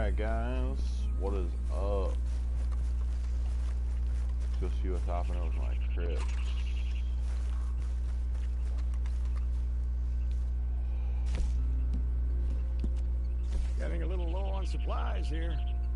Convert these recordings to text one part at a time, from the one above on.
Alright guys, what is up? Let's go see what's happening with my crypts. Getting a little low on supplies here.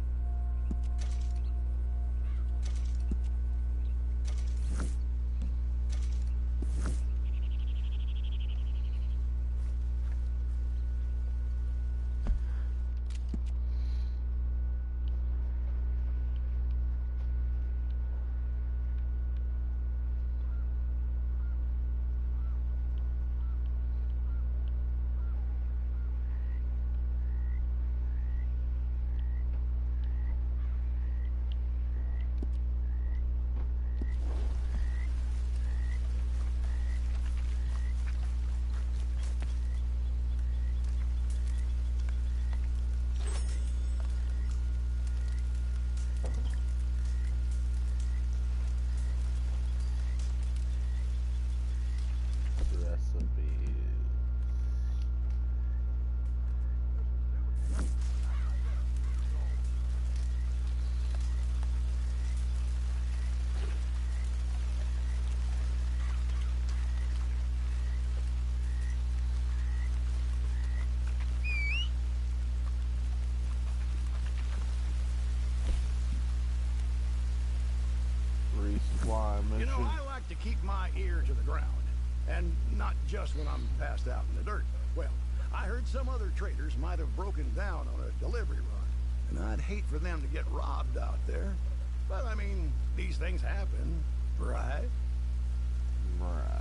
You know, I like to keep my ear to the ground, and not just when I'm passed out in the dirt. Well, I heard some other traders might have broken down on a delivery run, and I'd hate for them to get robbed out there. But, I mean, these things happen, right? Right.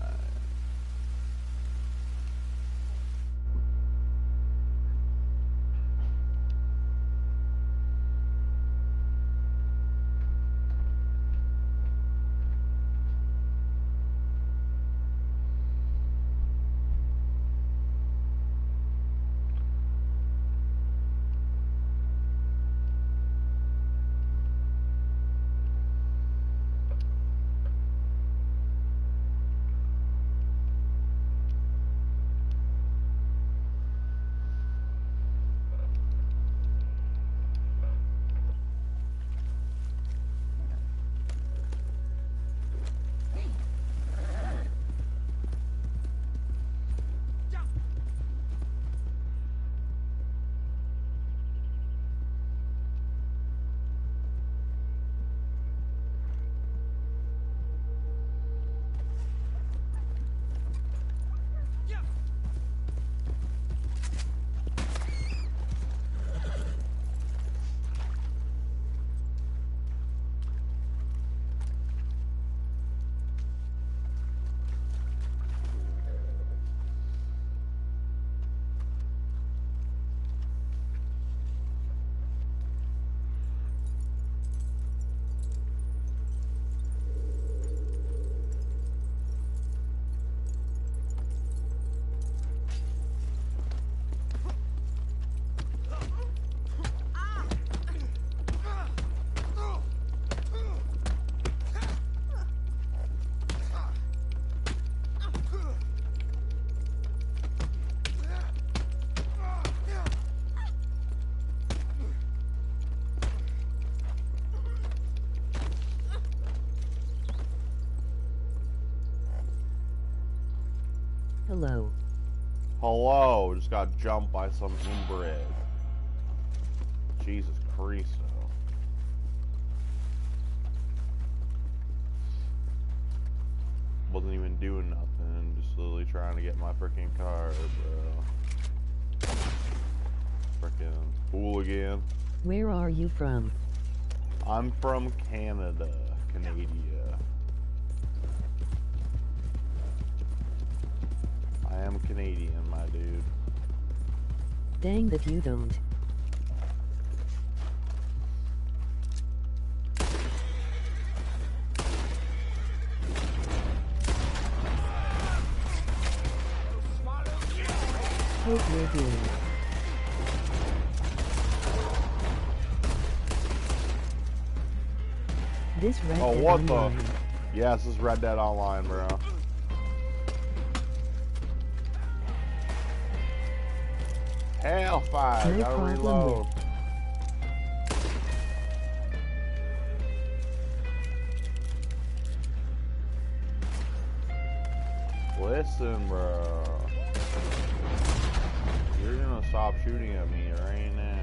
Hello. Hello, just got jumped by some inbred. Jesus Christ. Wasn't even doing nothing, just literally trying to get my freaking car, bro. Freaking hooligan. Where are you from? I'm from Canada, Canada. I am Canadian, my dude. Dang that you don't. Hope you're doing. This Red Oh, Dead what Online. the? Yeah, this is Red Dead Online, bro. Hellfire, No gotta problem reload. Listen, bro. You're gonna stop shooting at me right now.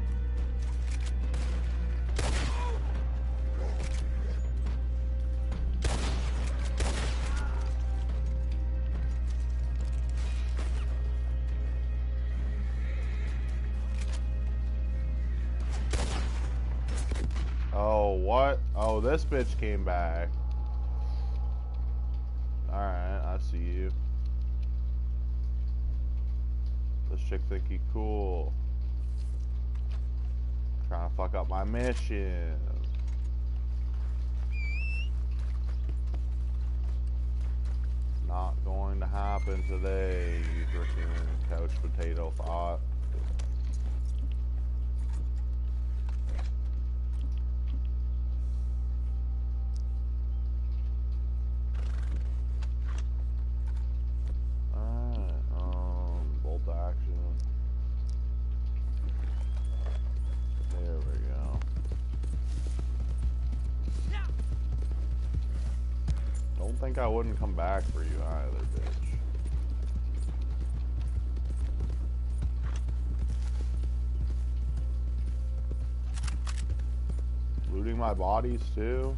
Oh, what? Oh, this bitch came back. Alright, I see you. This chick think he cool. Trying to fuck up my mission. Not going to happen today, you freaking couch potato thought. Bolt action. There we go. Don't think I wouldn't come back for you either, bitch. Looting my bodies too?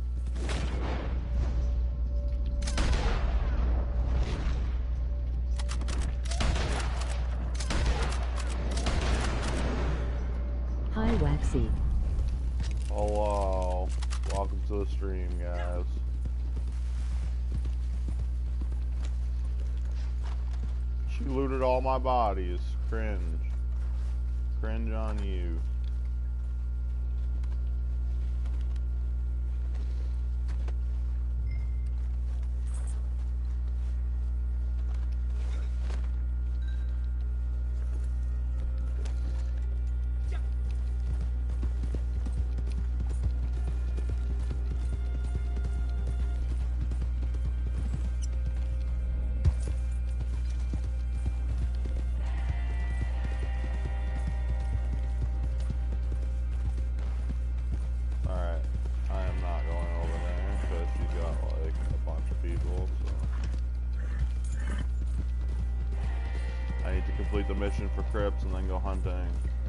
Hi, Waxy. Hello. Welcome to the stream, guys. She looted all my bodies. Cringe. Cringe on you. The mission for Crips and then go hunting.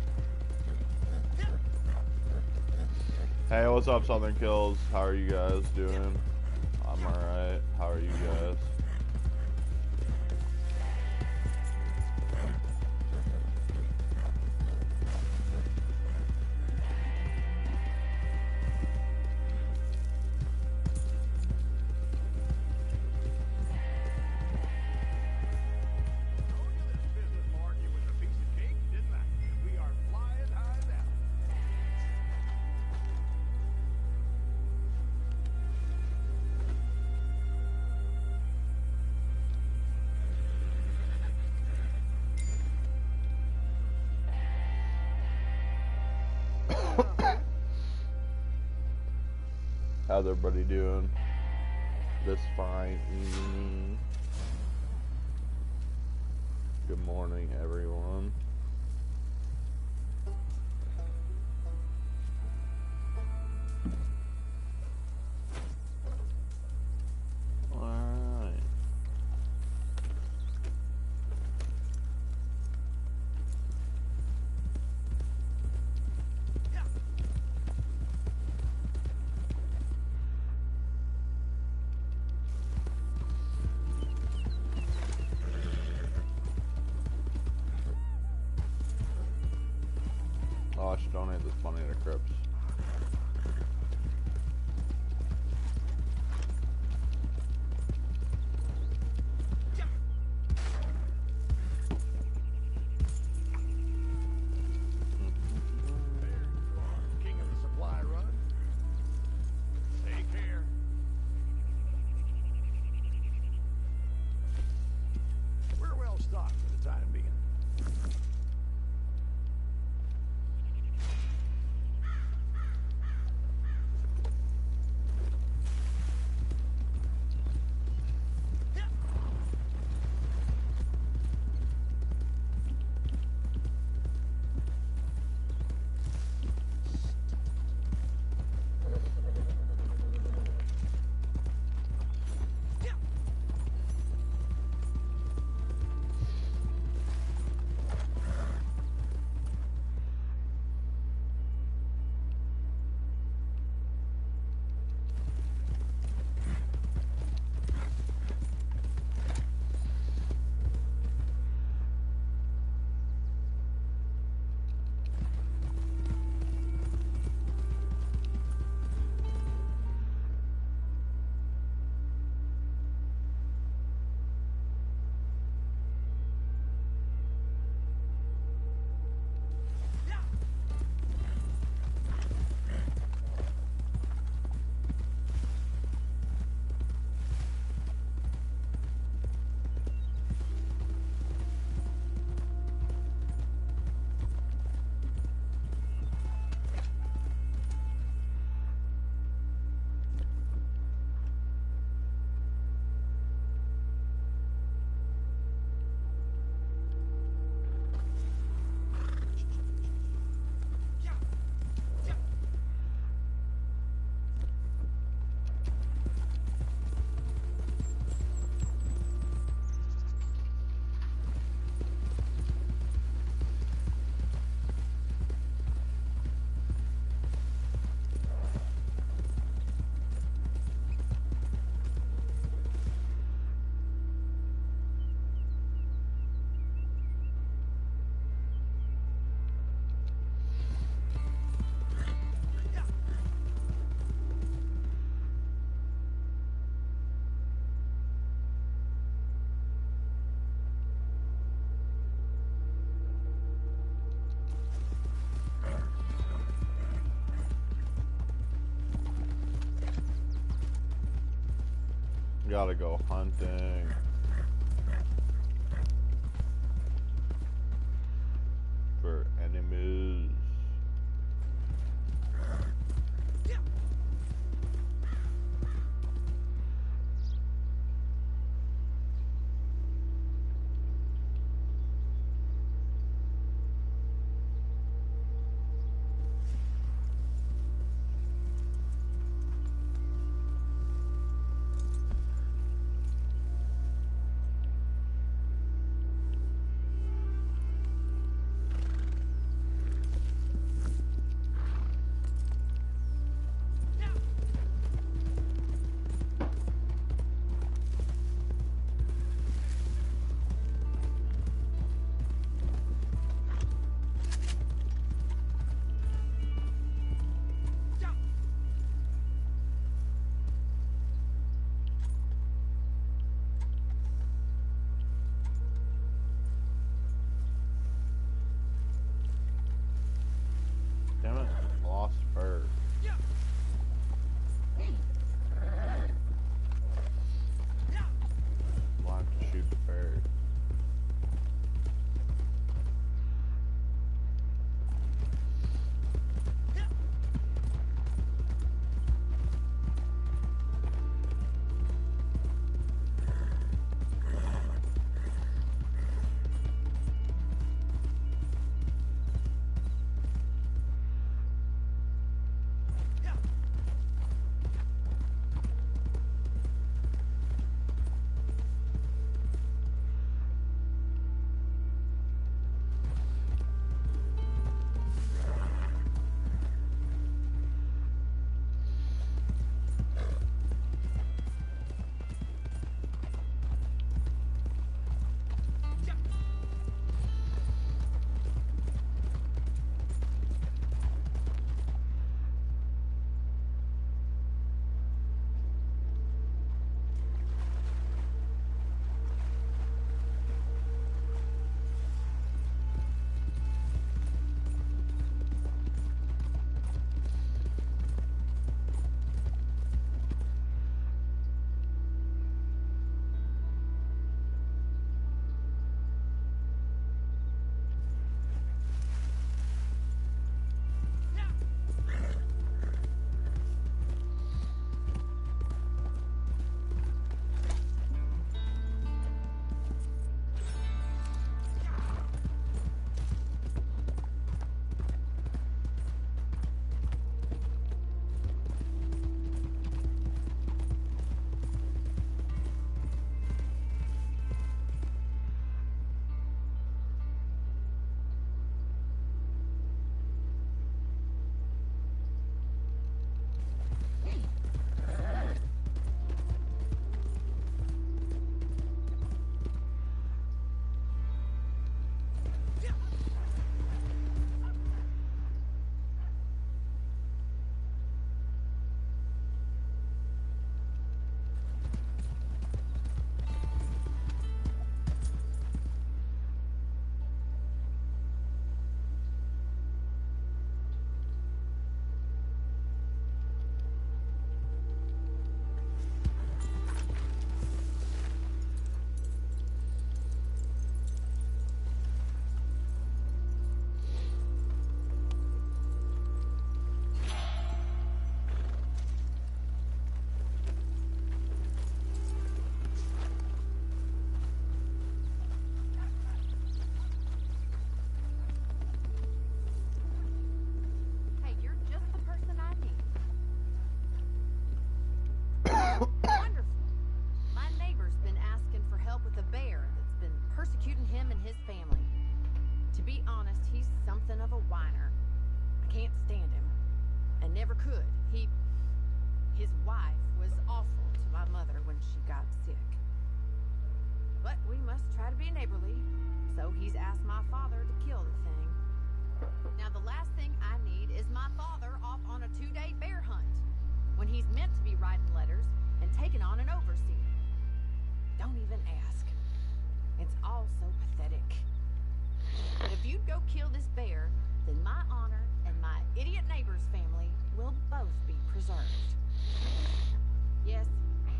Hey, what's up, Southern Kills? How are you guys doing? I'm alright. How are you guys? How's everybody doing this fine evening? Good morning, everyone. Alright. Oh, I should donate this money to Crips. King of the supply run. Take care. We're well stocked for the time being. gotta go hunting. For enemies. Damn it, lost bird. I'll have to shoot the bird.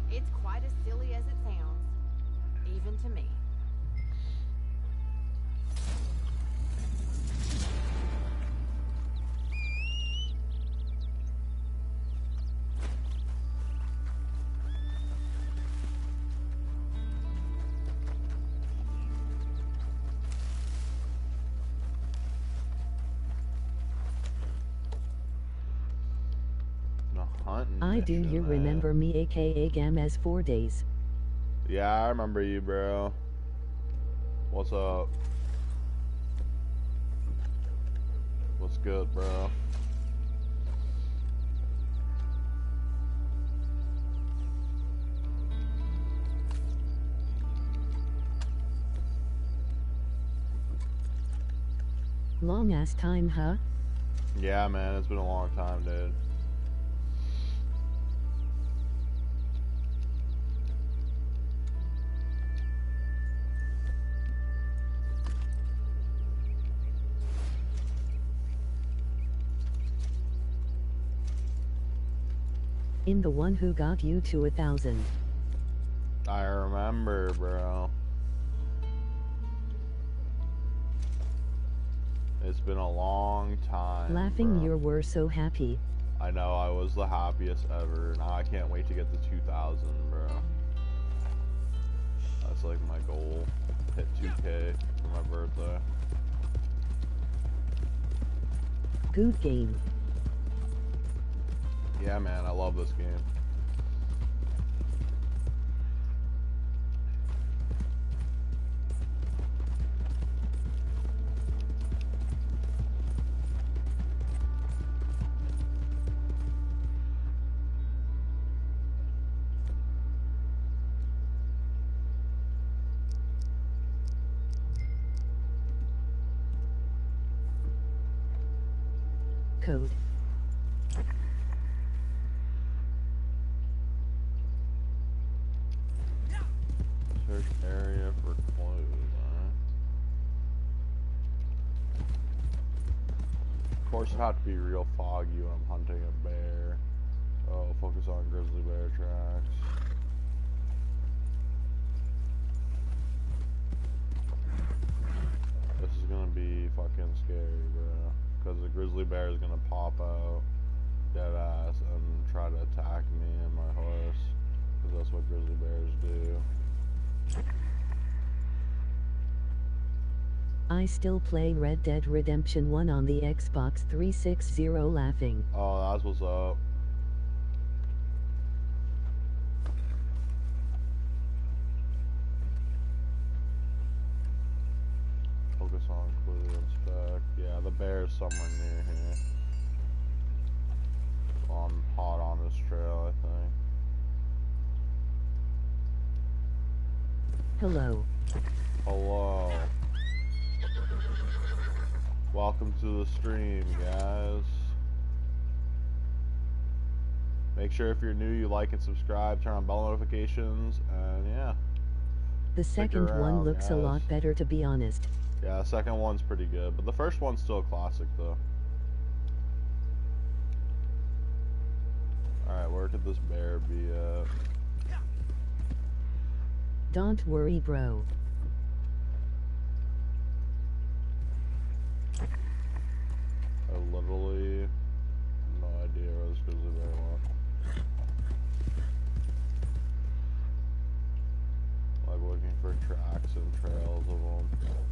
It's quite as silly as it sounds, even to me. I do you remember me aka Gam as 4 days. Yeah, I remember you, bro. What's up? What's good, bro? Long ass time, huh? Yeah, man, it's been a long time, dude. In the one who got you to 1,000. I remember, bro. It's been a long time. Laughing, bro. you were so happy. I know, I was the happiest ever. Now I can't wait to get to 2,000, bro. That's like my goal. Hit 2K for my birthday. Good game. Yeah, man, I love this game. Code. Search area for clues, huh? Of course, it'd have to be real foggy when I'm hunting a bear. Oh, focus on grizzly bear tracks. This is gonna be fucking scary, bro. Because the grizzly bear is gonna pop out, dead ass, and try to attack me and my horse. Because that's what grizzly bears do. I still play Red Dead Redemption 1 on the Xbox 360 laughing. Oh, that's what's up. Focus on clue inspect. Yeah, the bear is somewhere near here. So I'm hot on this trail, I think. Hello. Hello. Welcome to the stream, guys. Make sure if you're new, you like and subscribe, turn on bell notifications, and yeah. The second one around, looks a guys. lot better, to be honest. Yeah, the second one's pretty good, but the first one's still a classic, though. Alright, where could this bear be at? Don't worry, bro. I literally have no idea where this grizzly bear went. Like looking for tracks and trails of them.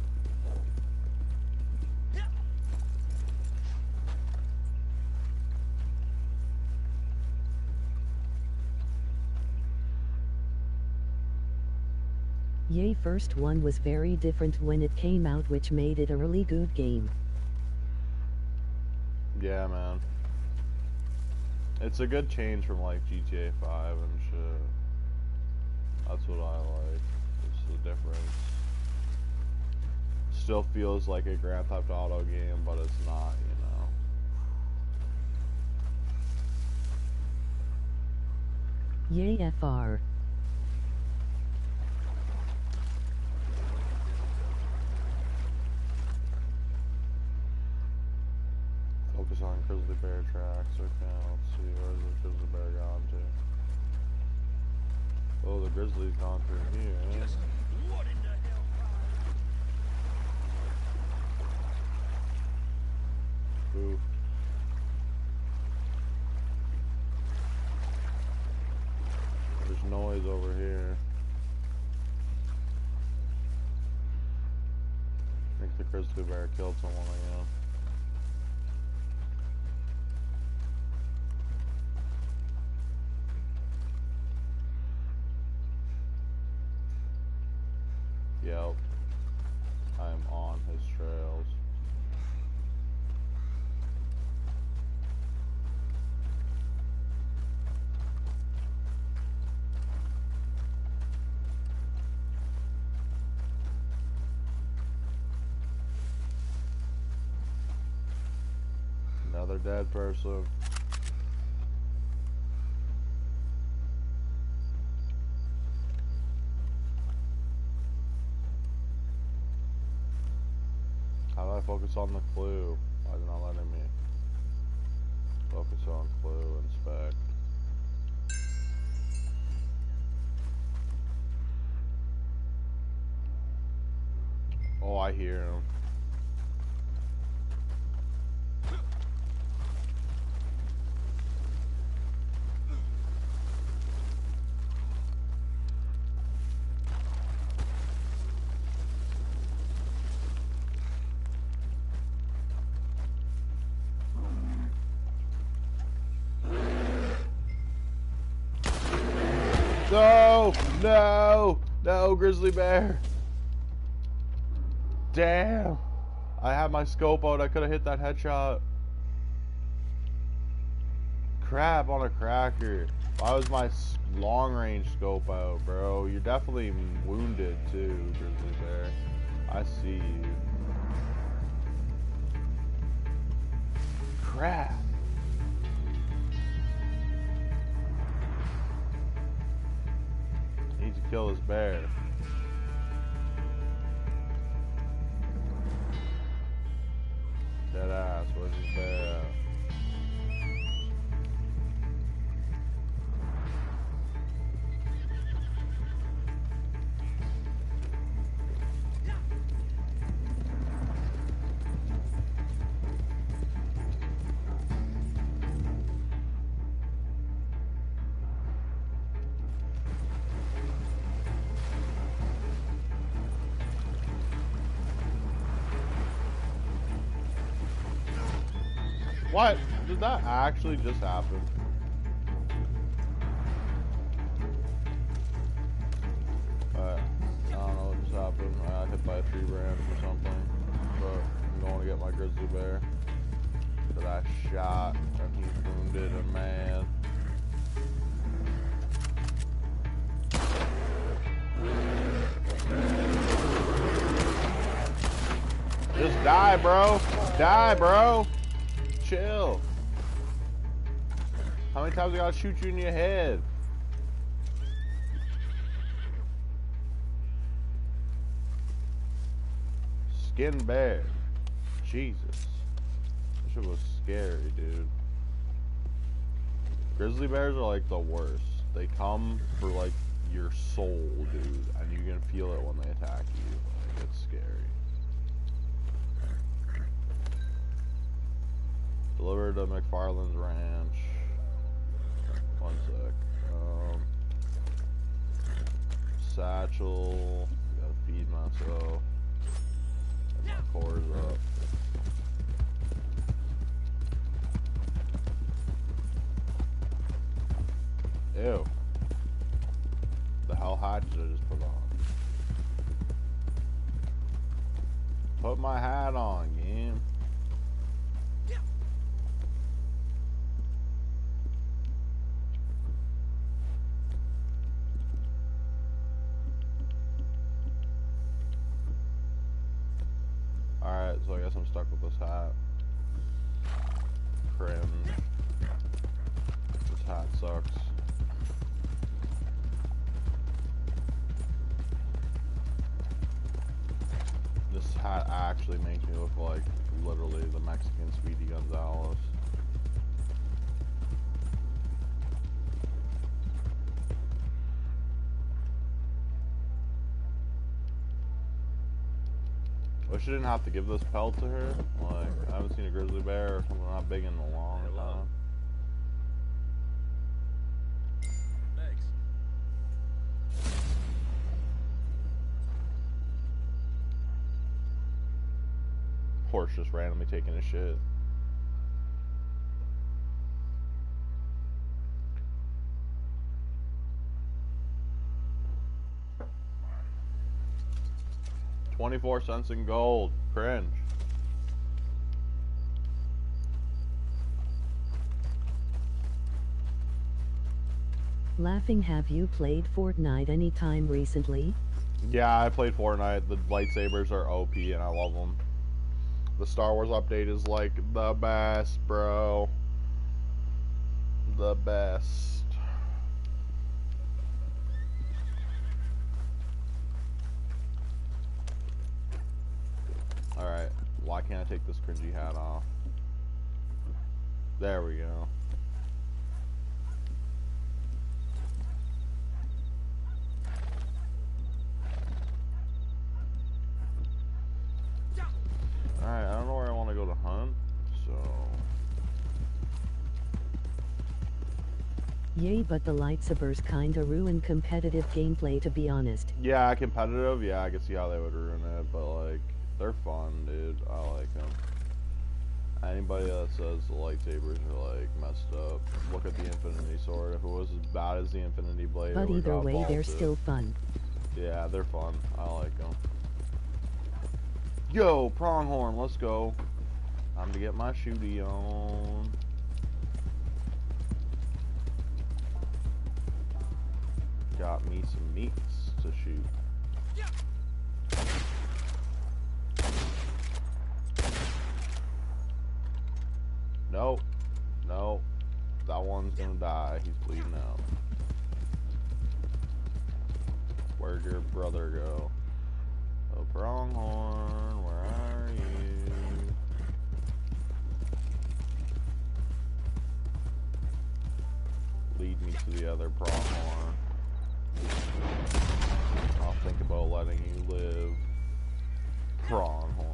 Yay, first one was very different when it came out, which made it a really good game. Yeah, man. It's a good change from like GTA 5 and shit. That's what I like. It's the difference. Still feels like a Grand Theft Auto game, but it's not, you know. Yay, FR. Focus on grizzly bear tracks. Okay, let's see. Where's the grizzly bear gone to? Oh, the grizzly's gone through here, eh? Just what in the hell? Ooh. There's noise over here. I think the grizzly bear killed someone again. Yep. I'm on his trails. Another dead person. How do I focus on the clue? Why is it not letting me? Focus on clue, inspect. Oh, I hear him. No! No! No, grizzly bear! Damn! I had my scope out, I could have hit that headshot. Crap on a cracker. Why was my long range scope out, bro? You're definitely wounded too, grizzly bear. I see you. Crap. Need to kill this bear. Dead ass, where's this bear at? What? Did that actually just happen? I don't know what just happened. I got hit by a tree branch or something. But I'm going to get my grizzly bear that I shot, and he wounded a man. Just die, bro. Die, bro. Chill. How many times I gotta shoot you in your head? Skin bear. Jesus. That shit was scary, dude. Grizzly bears are like the worst. They come for like your soul, dude. And you can feel it when they attack you. Like, it's scary. Delivered to McFarland's ranch. One sec. Satchel. Gotta feed myself. And my core's up. Ew. The hell hat did I just put on? Put my hat on, game. Alright, so I guess I'm stuck with this hat. Cringe. This hat sucks. This hat actually makes me look like literally the Mexican Speedy Gonzales. Wish I didn't have to give this pelt to her. Like, I haven't seen a grizzly bear or something that big in a long time. Thanks. Horse just randomly taking a shit. $0.24 in gold. Cringe. Laughing, have you played Fortnite anytime recently? Yeah, I played Fortnite. The lightsabers are OP and I love them. The Star Wars update is like the best, bro. The best. Alright, why can't I take this cringy hat off? There we go. Alright, I don't know where I want to go to hunt, so... Yay, but the lightsabers kinda ruin competitive gameplay, to be honest. Yeah, competitive, yeah, I can see how they would ruin it, but like, they're fun, dude. I like them. Anybody that says the lightsabers are like messed up, look at the Infinity Sword. If it was as bad as the Infinity Blade, But it would've either got way, they're vaulted. still fun. Yeah, they're fun. I like them. Yo, pronghorn, let's go. Time to get my shooty on. Got me some meats to shoot. Nope. Nope. That one's gonna die. He's bleeding out. Where'd your brother go? Oh, pronghorn, where are you? Lead me to the other pronghorn. I'll think about letting you live. Pronghorn.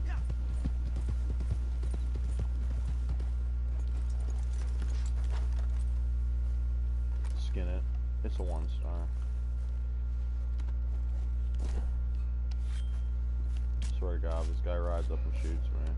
Skin it. It's a 1-star. Swear to God, this guy rides up and shoots me.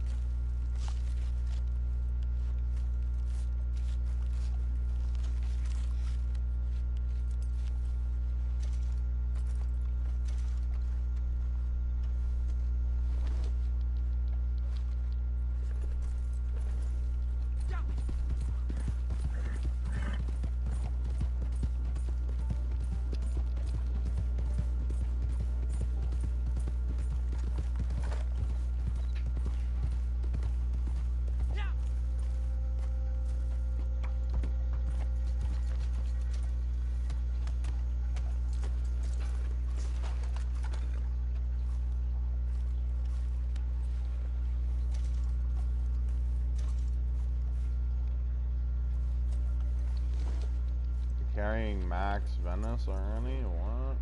Carrying Max, Venice, or any? What?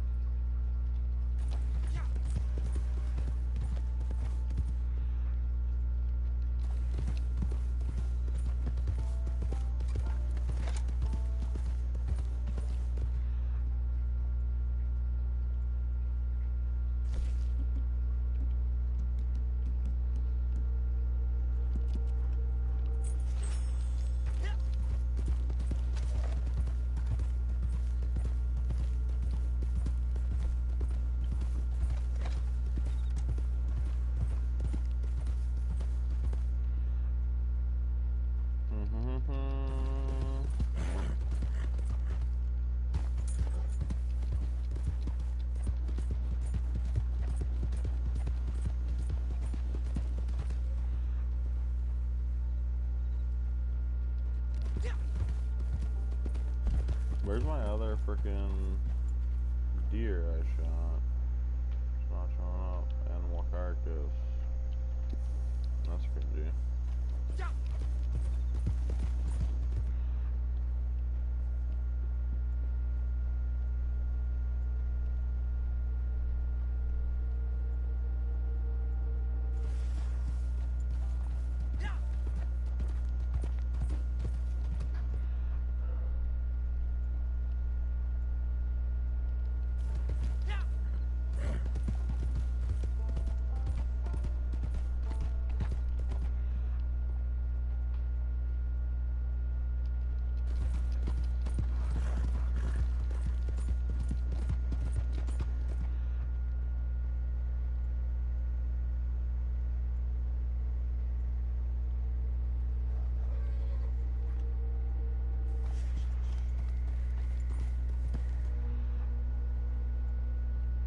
Where's my other freaking deer I shot? It's not showing up. Animal carcass. That's cringy.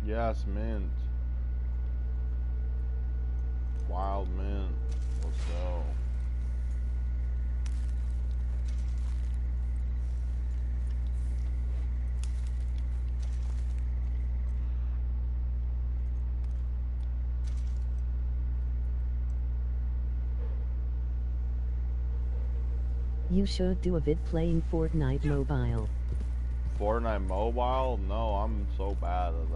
Yes, mint. Wild mint. Let's go. You should do a vid playing Fortnite mobile. Fortnite mobile? No, I'm so bad at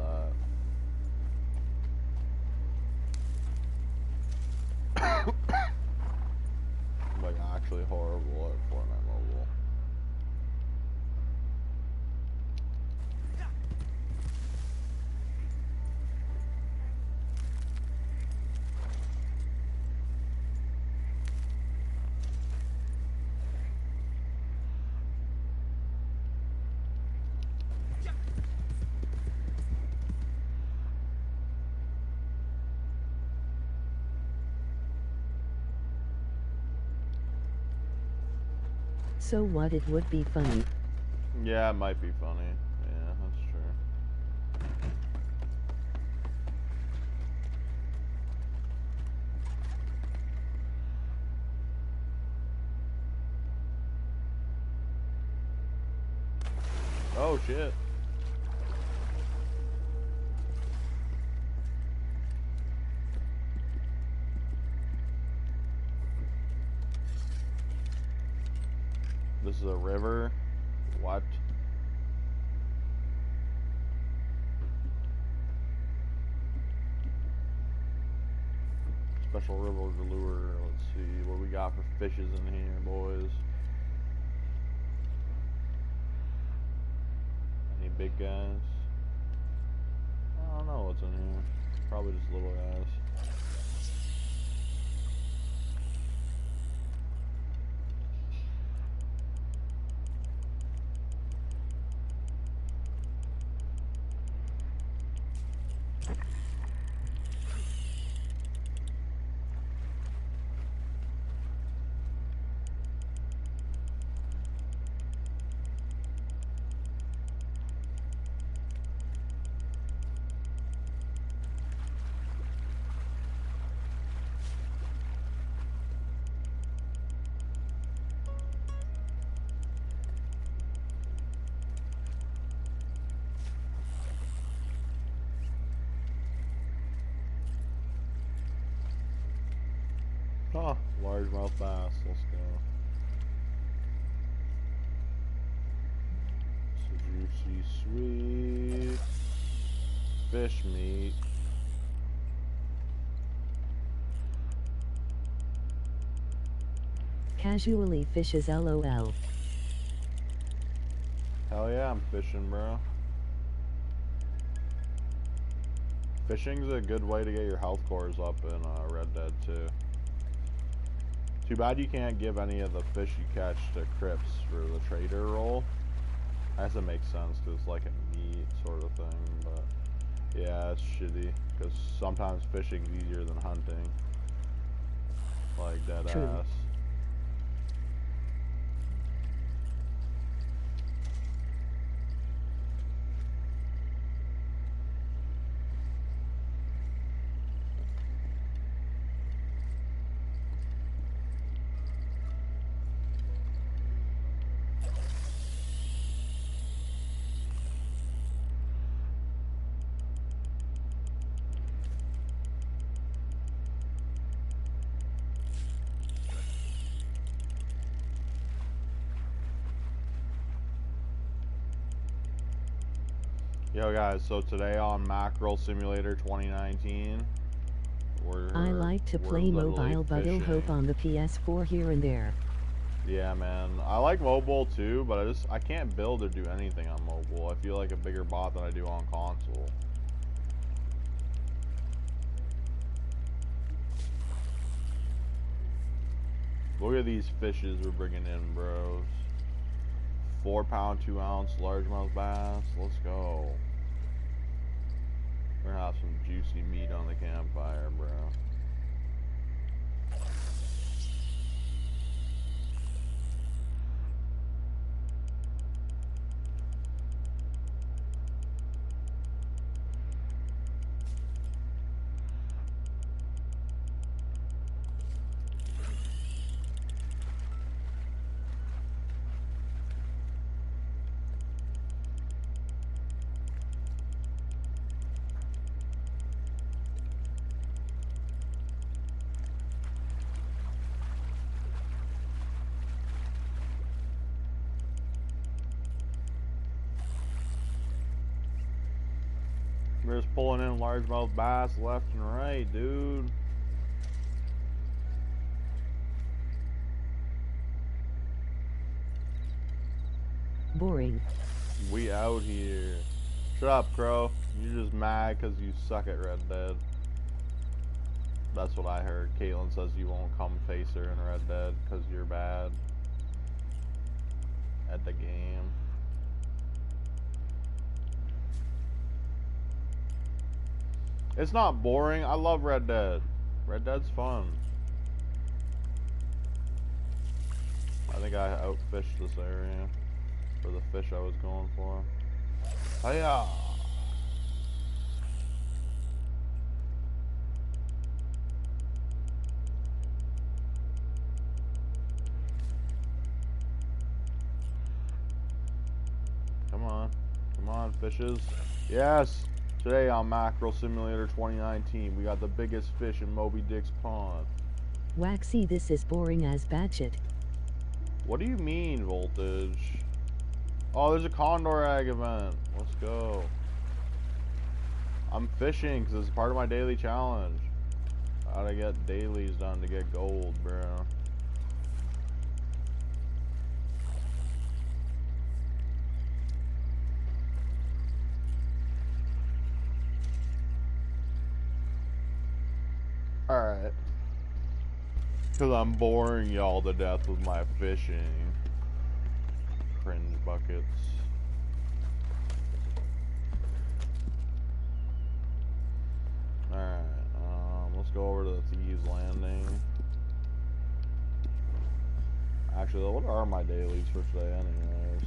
that. I'm like actually horrible at Fortnite mobile. So what, it would be funny. Yeah, it might be funny. Yeah, that's true. Oh shit. This is a river? What? Special river lure. Let's see what we got for fishes in here, boys. Any big guys? I don't know what's in here. Probably just little guys. Oh, largemouth bass. Let's go. So juicy, sweet fish meat. Casually fishes LOL. Hell yeah, I'm fishing, bro. Fishing's a good way to get your health cores up in Red Dead 2. Too bad you can't give any of the fish you catch to Crips for the trader role. I guess it makes sense because it's like a meat sort of thing, but yeah, it's shitty because sometimes fishing's easier than hunting. Like dead True. ass. Yo guys, so today on Mackerel Simulator 2019, I like to play mobile, but I'll hope on the PS4 here and there. Yeah, man. I like mobile too, but I can't build or do anything on mobile. I feel like a bigger bot than I do on console. Look at these fishes we're bringing in, bros. 4-pound, 2-ounce largemouth bass. Let's go. We're gonna have some juicy meat on the campfire, bro. just pulling in largemouth bass left and right, dude. Boring. We out here. Shut up, Crow. You're just mad because you suck at Red Dead. That's what I heard. Caitlin says you won't come face her in Red Dead because you're bad at the game. It's not boring. I love Red Dead. Red Dead's fun. I think I outfished this area for the fish I was going for. Hiya! Come on. Come on, fishes. Yes! Today on Mackerel Simulator 2019, we got the biggest fish in Moby Dick's pond. Waxy, this is boring as batshit. What do you mean, Voltage? Oh, there's a Condor Egg event. Let's go. I'm fishing because it's part of my daily challenge. Gotta get dailies done to get gold, bro. Alright. Because I'm boring y'all to death with my fishing. Cringe buckets. Alright, let's go over to the Thieves Landing. Actually, what are my dailies for today anyways?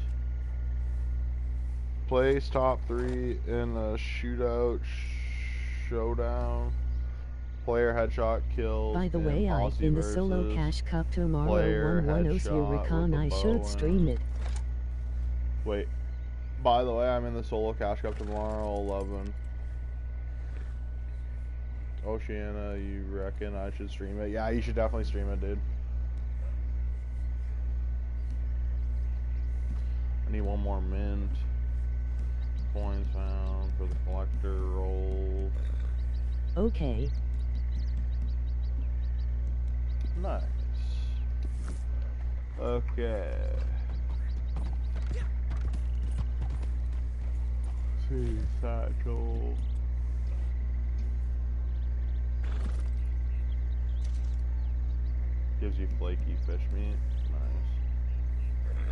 Place top 3 in the shootout showdown. Player headshot kills. By the way, I in the solo cash cup tomorrow 110 recon. I should stream it. Wait. By the way, I'm in the solo cash cup tomorrow 11. Oceana, you reckon I should stream it? Yeah, you should definitely stream it, dude. I need one more mint. Coins found for the collector roll. Okay. Nice. Okay. See, satchel. Gives you flaky fish meat. Nice.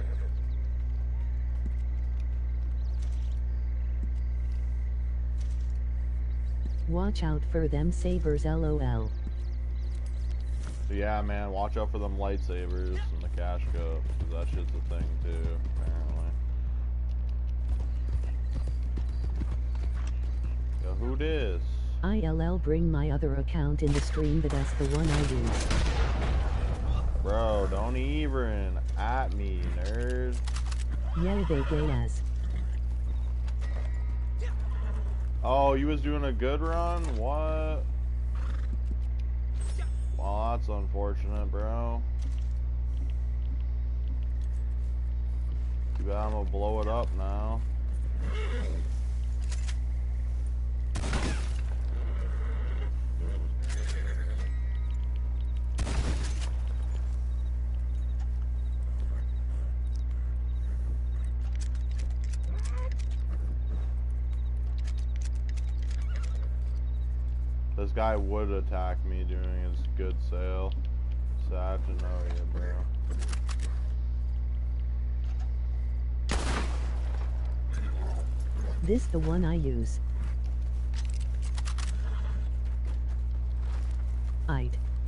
Watch out for them sabers, lol. So yeah, man, watch out for them lightsabers in the cash cup, because that shit's a thing too, apparently. Yo, who dis? ILL bring my other account in the stream, but that's the one I use. Bro, don't even at me, nerd. Yeah, they gay as. Oh, you was doing a good run? What? Well, that's unfortunate, bro. Too bad I'm gonna blow it up now. This guy would attack me during his good sale. Sad to know you, bro. This the one I use. Aight.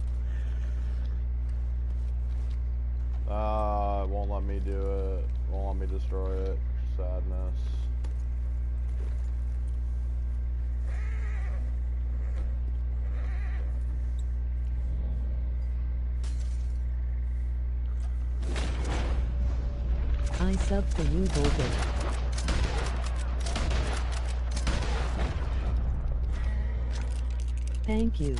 It won't let me do it. Won't let me destroy it. Sadness. I sub for you, Voltage. Thank you.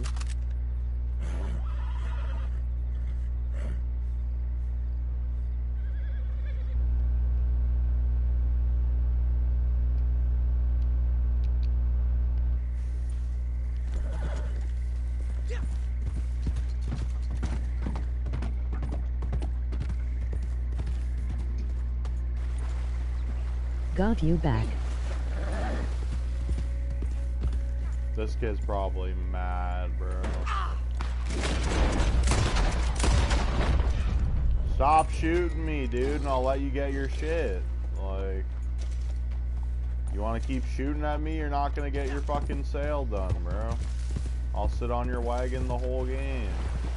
Got you back. This kid's probably mad, bro. Stop shooting me, dude, and I'll let you get your shit. Like, you want to keep shooting at me, you're not going to get your fucking sale done, bro. I'll sit on your wagon the whole game.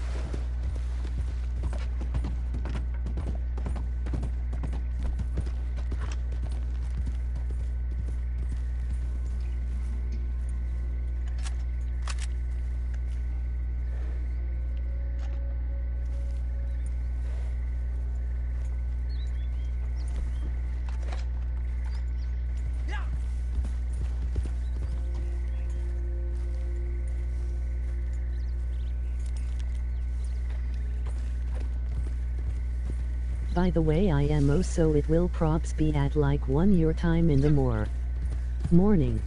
By the way, I am oh, so it will props be at like 1 your time in the morning.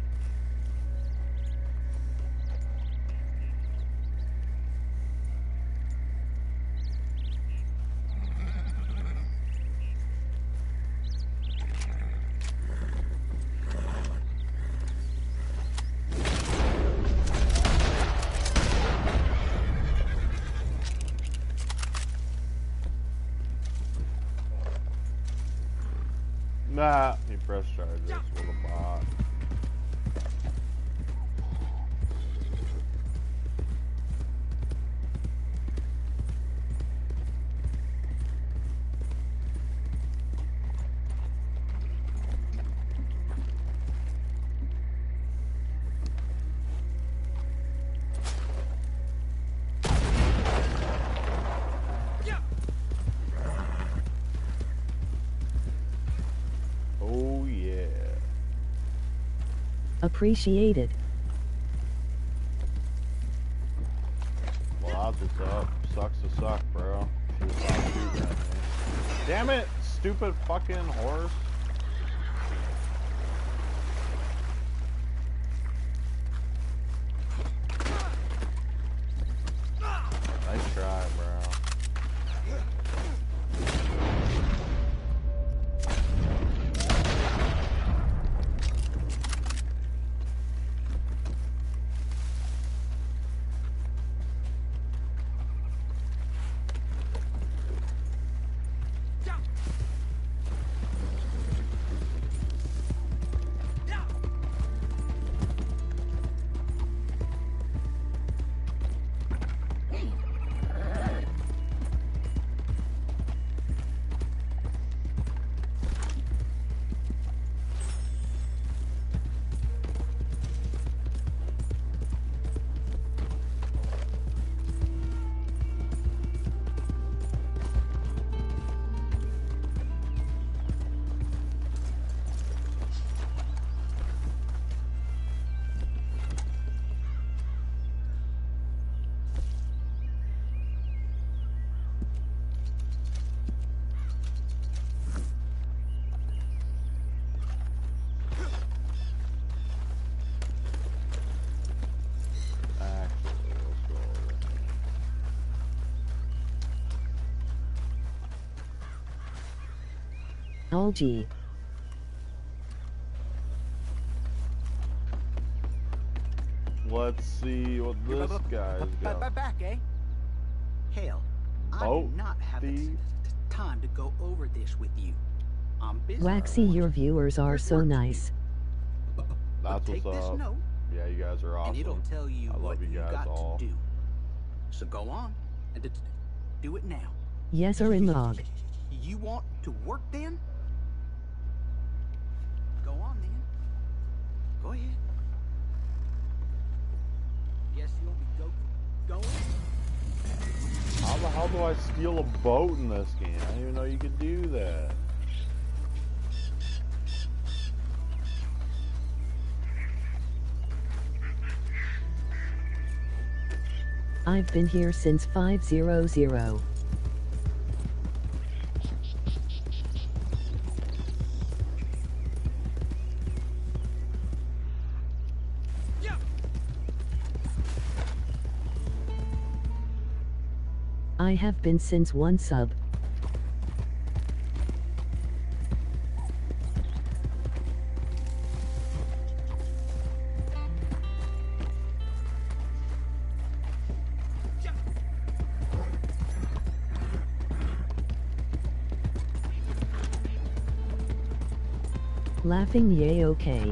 Nah, he press charges with a bot. Oh yeah. Appreciated. Well, that's what's up. Sucks to suck, bro. She was not shooting at me. Damn it, stupid fucking horse. Nice try, bro. Algae. Let's see what this guy's got. Back, eh? Hell, I Boat do not have the thief. time to go over this with you. I'm busy. Waxy, your viewers are so nice. That's Take what's this up. note, Yeah, you guys are awesome. and it'll tell you I love what you you guys got all. to do. So go on and do it now. Yes, or in log. You want to work then? Go on then. Go ahead. Guess you'll be going. How the hell do I steal a boat in this game? I didn't even know you could do that. I've been here since 500. I have been since 1 sub. Laughing yay okay.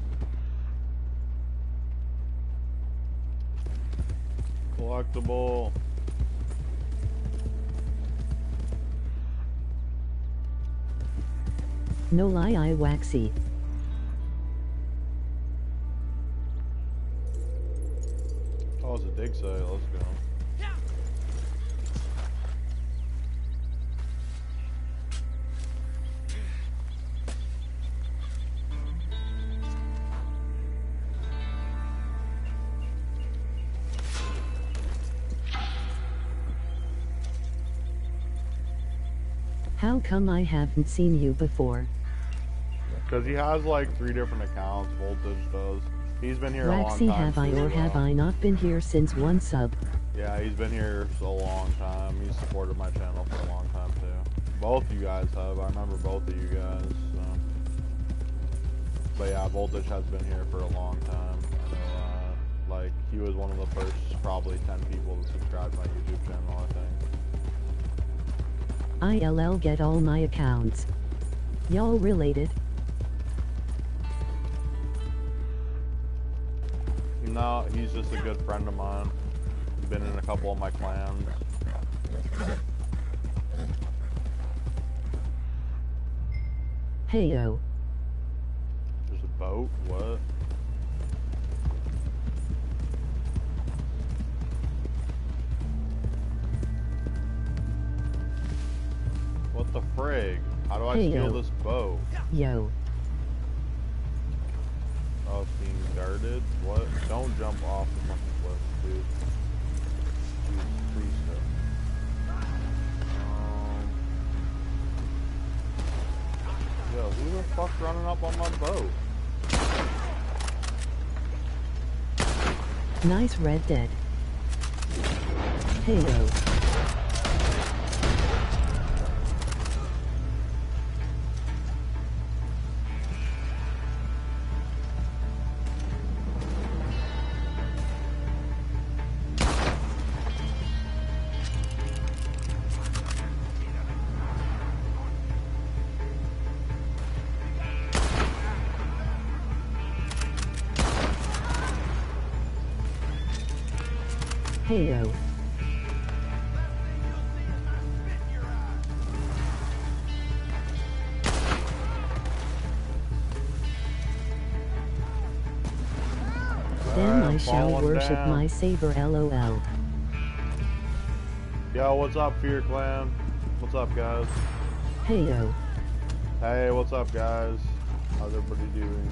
Collectible. No lie I waxy. Oh, it's a dig site. Let's go. How come I haven't seen you before? Because he has like 3 different accounts. Voltage does. He's been here a long Waxy, time. have I or have I not been here since 1 sub? Yeah, he's been here for a long time. He's supported my channel for a long time too. Both you guys have. I remember both of you guys. So. But yeah, Voltage has been here for a long time. I know, like, he was one of the first probably 10 people to subscribe to my YouTube channel, I think. ILL get all my accounts. Y'all related? No, he's just a good friend of mine. Been in a couple of my clans. Heyo. There's a boat? What? What the frig? How do I steal this boat? Yo. Oh, it's being guarded? What? Don't jump off the fucking cliff, dude. Please stop. Yo, who the fuck's running up on my boat? Nice Red Dead. Heyo. Heyo. Then I shall worship down. my saber LOL. Yo, what's up, Fear Clan? What's up, guys? Heyo. Hey, what's up, guys? How's everybody doing?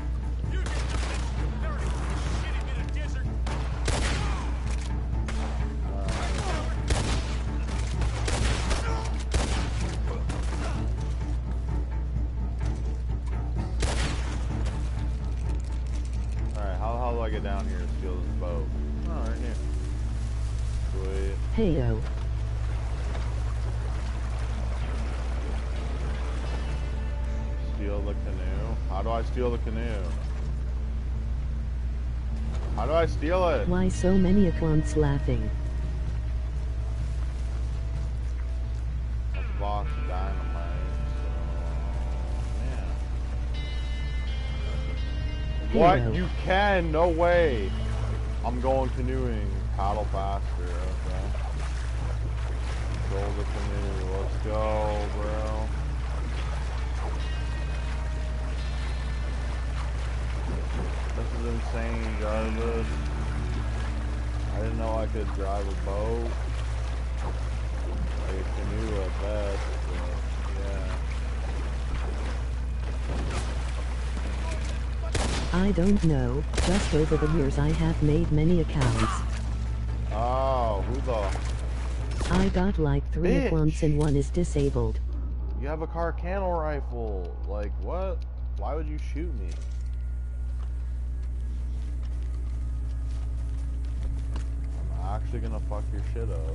How do I get down here and steal this boat? Oh, right here. Sweet. Heyo. Steal the canoe? How do I steal the canoe? How do I steal it? Why so many accounts laughing? That's a box of dynamite, so, yeah. What? Heyo. You can? No way. I'm going canoeing. Paddle faster, okay. Roll the canoe. Let's go, bro. This is insane, Jarvis. I didn't know I could drive a boat. Like a canoe at best, but yeah. I don't know, just over the years I have made many accounts. Oh, who the? I got like 3 Bitch. accounts and 1 is disabled. You have a Carcano rifle. Like, what? Why would you shoot me? I'm actually gonna fuck your shit up.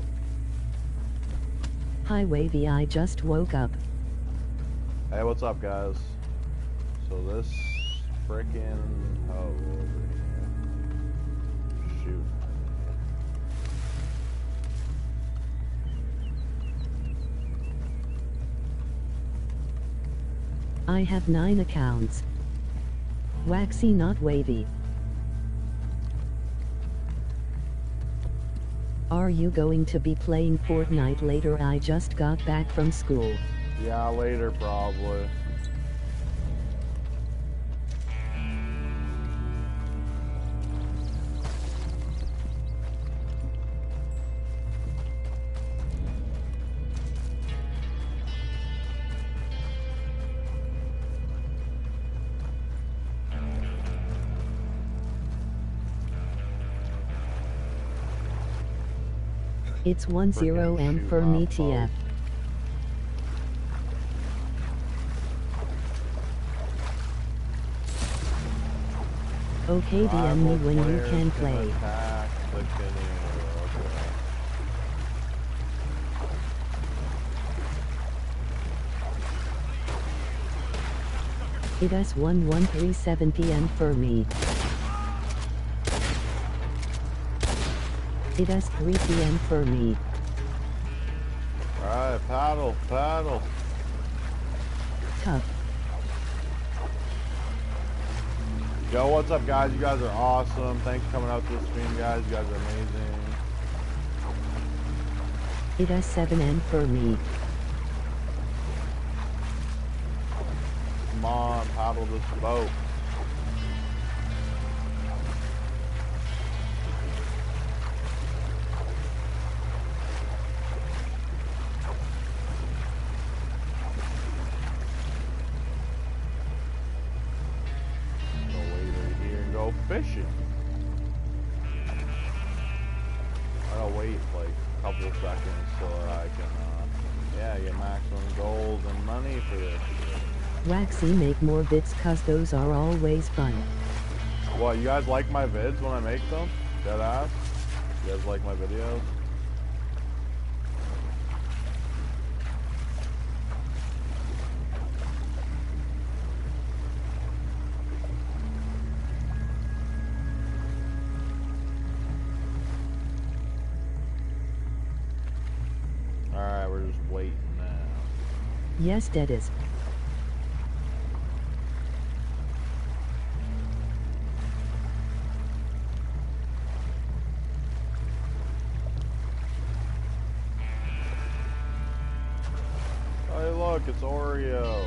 Hi Wavy, I just woke up. Hey, what's up, guys? So this frickin' hoe over here. Shoot. I have 9 accounts. Waxy, not wavy. Are you going to be playing Fortnite later? I just got back from school. Yeah, later probably. It's 10M for me TF. Okay, DM me when you can play. It is 1137 PM for me. It is 3 PM for me. Alright, paddle, paddle. Tough. Yo, what's up, guys? You guys are awesome. Thanks for coming out to the stream, guys. You guys are amazing. It is 7M for me. Come on, paddle this boat. Fishing. I gotta wait like a couple of seconds so that I can, yeah, get maximum gold and money for this. Waxy, make more bits cause those are always fun. What, you guys like my vids when I make them? Dead ass? You guys like my videos? Yes, that is. Hey, look, it's Oreo.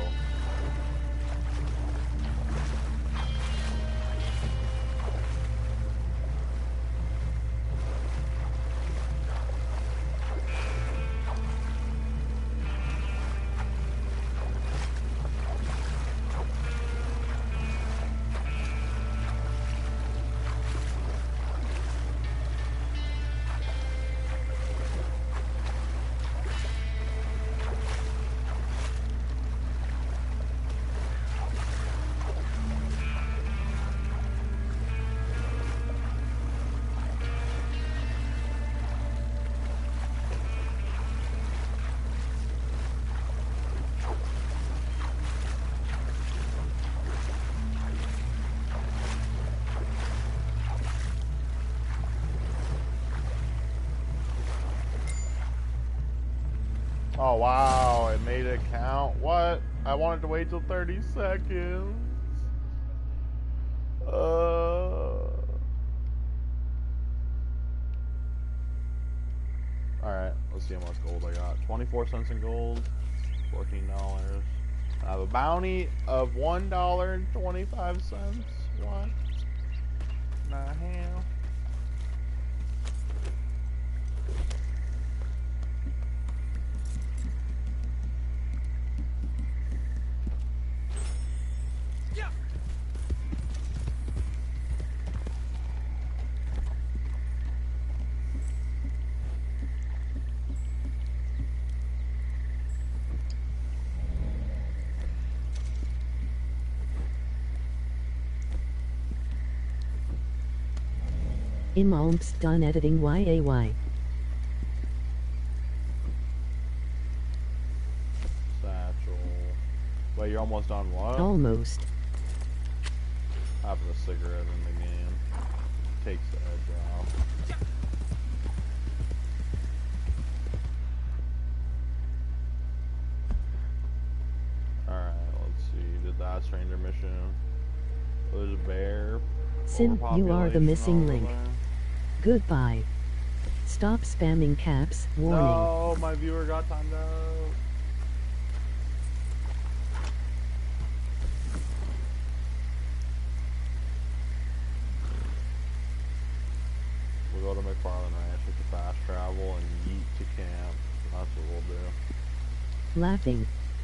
Oh wow, it made it count. What? I wanted to wait till 30 seconds. Alright, let's see how much gold I got. 24 cents in gold, $14. I have a bounty of $1.25. What? The hell? I'm almost done editing YAY. Satchel. Wait, you're almost done what? Almost. Having a cigarette in the game. Takes the edge off. Alright, let's see. Mad Stranger mission. There's a bear. Sim, you are the missing overpopulation link. over there. Goodbye. Stop spamming caps. Warning. No, my viewer got timed out. We'll go to McFarland Ranch with the fast travel and yeet to camp. That's what we'll do. Laughing.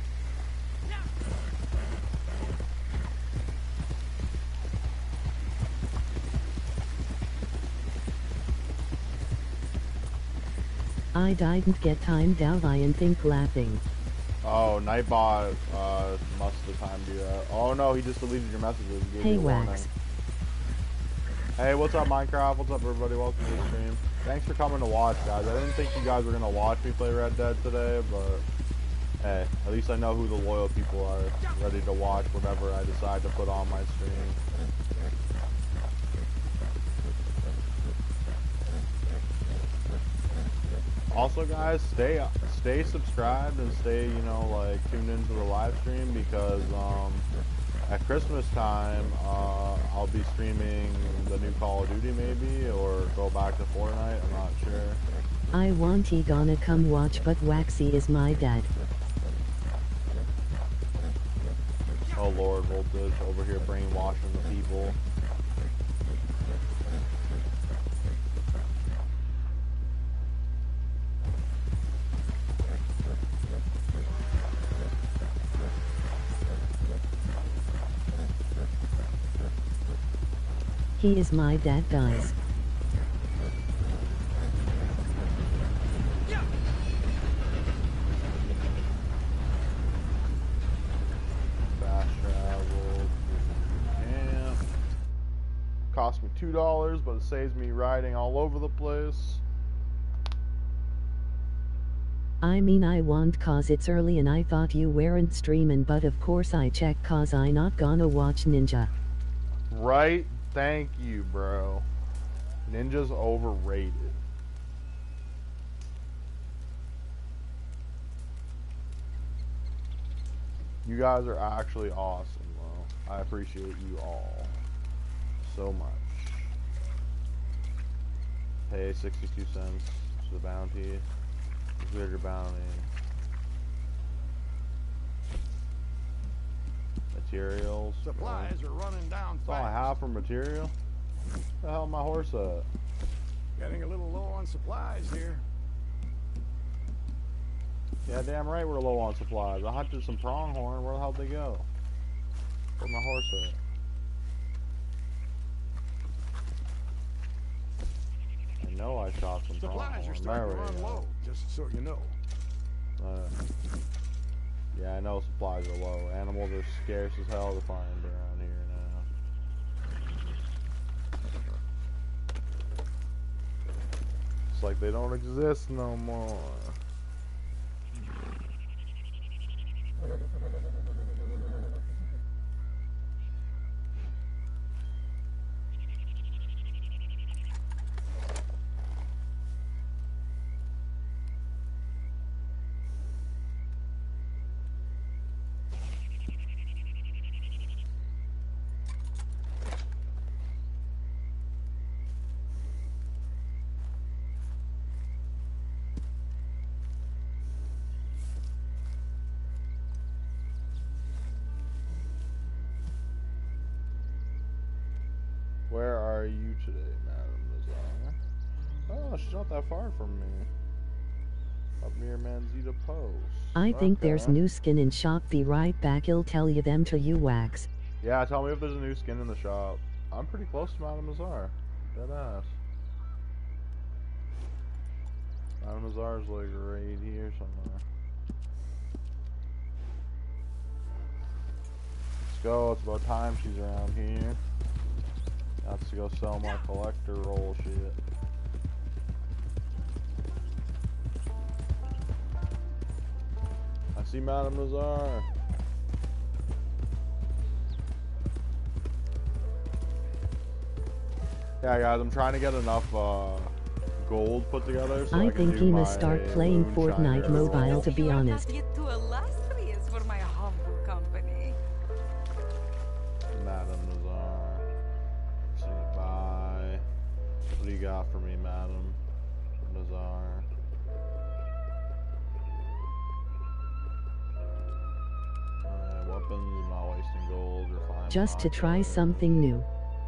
I didn't get timed out. I think laughing. Oh, Nightbot must have timed you out. Oh no, he just deleted your messages. He gave Hey you a warning. Wax. Hey, what's up Minecraft? What's up everybody? Welcome to the stream. Thanks for coming to watch, guys. I didn't think you guys were gonna watch me play Red Dead today, but hey, at least I know who the loyal people are ready to watch whatever I decide to put on my stream. Also, guys, stay subscribed and stay, you know, like tuned into the live stream because at Christmas time I'll be streaming the new Call of Duty maybe, or go back to Fortnite. I'm not sure. I want he gonna come watch, but Waxy is my dad. Oh Lord, Voltage over here brainwashing the people. He is my dad, guys. Fast travel. Camp. Cost me $2, but it saves me riding all over the place. I mean I want cause it's early and I thought you weren't streaming, but of course I check cause I not gonna watch Ninja. Right? Thank you, bro. Ninja's overrated. You guys are actually awesome, though. I appreciate you all so much. Pay 62 cents to the bounty. Clear your bounty. Materials. Supplies are running down That's all I fast. have for material. Where the hell my horse at? Getting a little low on supplies here. Yeah, damn right we're low on supplies. I hunted some pronghorn. Where the hell did they go? Where's my horse at? I know I shot some Supplies are pronghorn. There starting we to run go. low, just so you know. Yeah, I know supplies are low. Animals are scarce as hell to find around here now. It's like they don't exist no more. Where are you today, Madam Lazar? Oh, she's not that far from me. Up near Manzita Post. I think Okay. there's new skin in shop. Be right back. I'll tell you them to you, Wax. Yeah, tell me if there's a new skin in the shop. I'm pretty close to Madam Lazar. Deadass. Madam Lazar's like right here somewhere. Let's go. It's about time she's around here. Got to go sell my collector roll shit. I see Madam Lazar. Yeah, guys, I'm trying to get enough gold put together. So I can think do he my must start playing MoonShine Fortnite roll. mobile, to be honest. You are not yet too illustrious for my humble company. What do you got for me, madam? Bizarre. Weapons, not wasting gold, refined Just to try something new.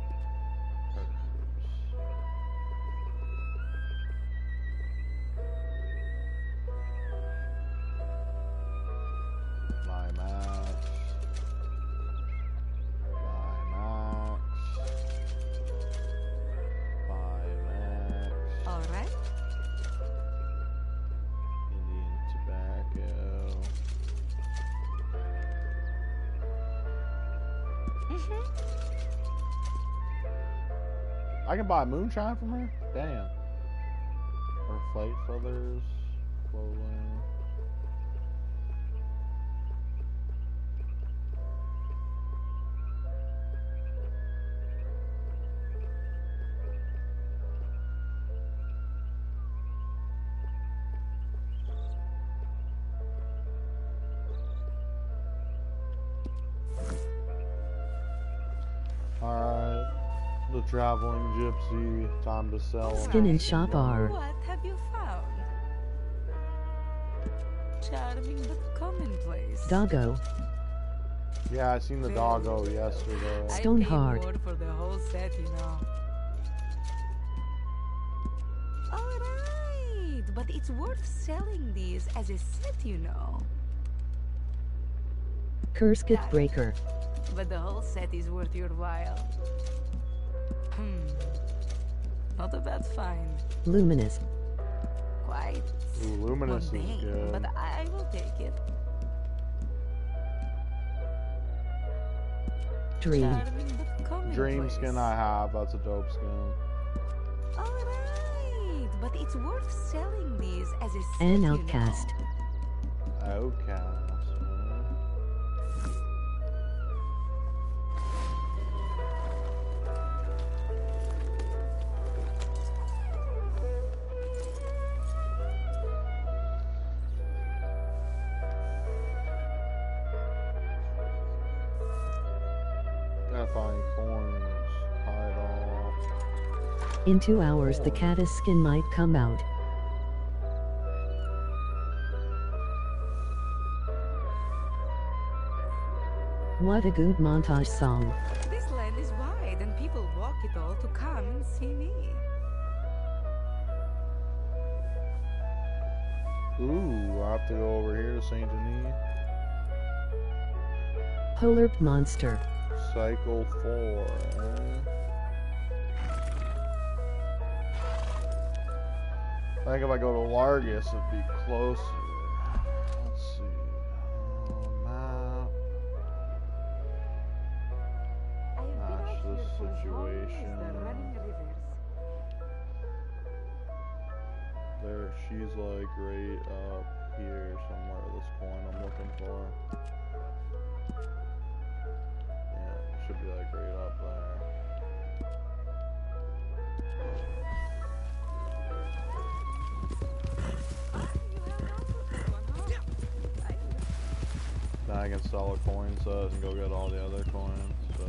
My max. Alright. Indian tobacco. I can buy moonshine from her? Damn. Or flight feathers. Followme. Alright. The traveling gypsy. Time to sell. Skin and shop are. What have you found? Charming but commonplace. Doggo. Yeah, I seen the doggo yesterday. Stone I paid hard. more for the whole set, you know. Alright, but it's worth selling these as a set, you know. Kurskith breaker. But the whole set is worth your while. Not a bad find. Luminous. Quite Ooh, luminous is mundane, good. but I will take it. Dream. Charming but commonplace. Dream skin I have. That's a dope skin. Alright, but it's worth selling these as a set, An you outcast. know. Outcast. Gotta find coins. Hide all. In 2 hours the caddis skin might come out. What a good montage song. This land is wide and people walk it all to come and see me. Ooh, I have to go over here to Saint Denis. Polar monster. Cycle 4. I think if I go to Largus, it'd be closer. Let's see. Map. Match this situation. There, she's like right up here somewhere. This coin I'm looking for. Yeah, should be like right up there. Now I can sell a coin set and go get all the other coins.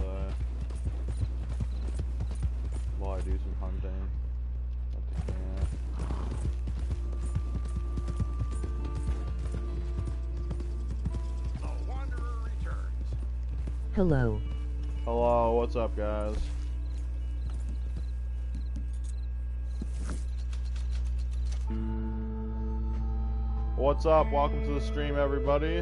While I do some hunting. At the camp. The Wanderer returns. Hello. Hello, what's up, guys? What's up? Welcome to the stream, everybody.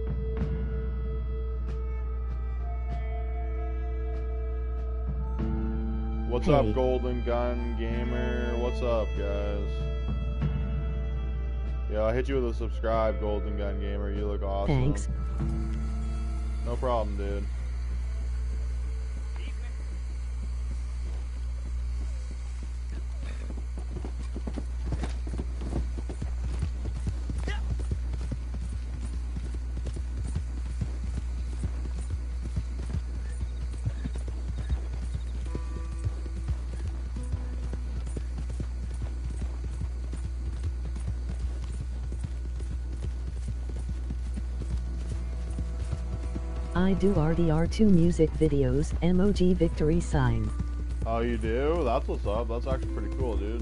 What's Hey. up, Golden Gun Gamer? What's up, guys? Yeah, I'll hit you with a subscribe, Golden Gun Gamer. You look awesome. Thanks. No problem, dude. I do RDR2 music videos, emoji victory sign. Oh, you do? That's what's up. That's actually pretty cool, dude.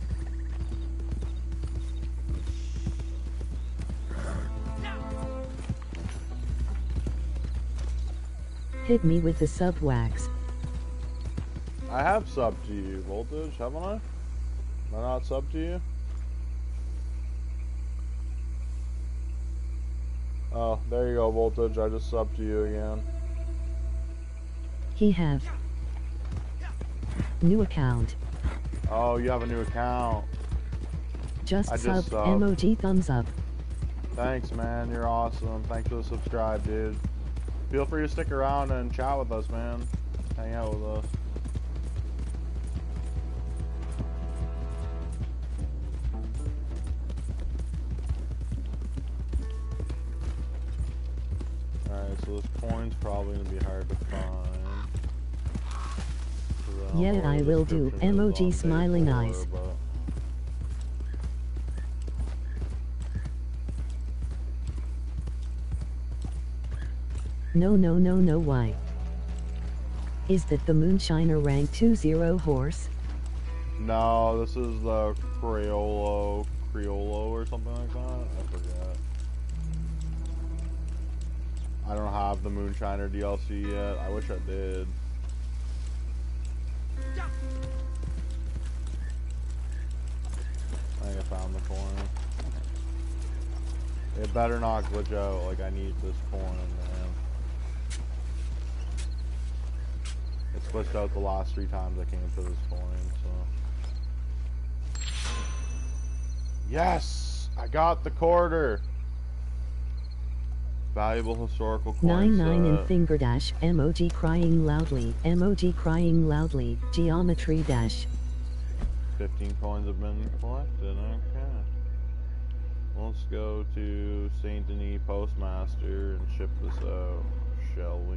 Hit me with the sub wax. I have subbed to you, Voltage, haven't I? Am I not subbed to you? Oh, there you go, Voltage. I just subbed to you again. He have. New account. Oh, you have a new account. Just I sub, just subbed. emoji thumbs up. Thanks, man. You're awesome. Thanks for the subscribe, dude. Feel free to stick around and chat with us, man. Hang out with us. Alright, so this coin's probably gonna be hard to find. Yeah, I will do. Emoji smiling eyes. No, why? Is that the Moonshiner rank 2-0 horse? No, this is the Creolo or something like that. I forget. I don't have the Moonshiner DLC yet. I wish I did. I think I found the coin. It better not glitch out. Like, I need this coin, man. It's glitched out the last 3 times I came to this coin, so. Yes! I got the quarter! Valuable historical coin 99 set. and finger dash, emoji crying loudly, geometry dash. 15 coins have been collected, okay. Let's go to Saint Denis Postmaster and ship this out, shall we?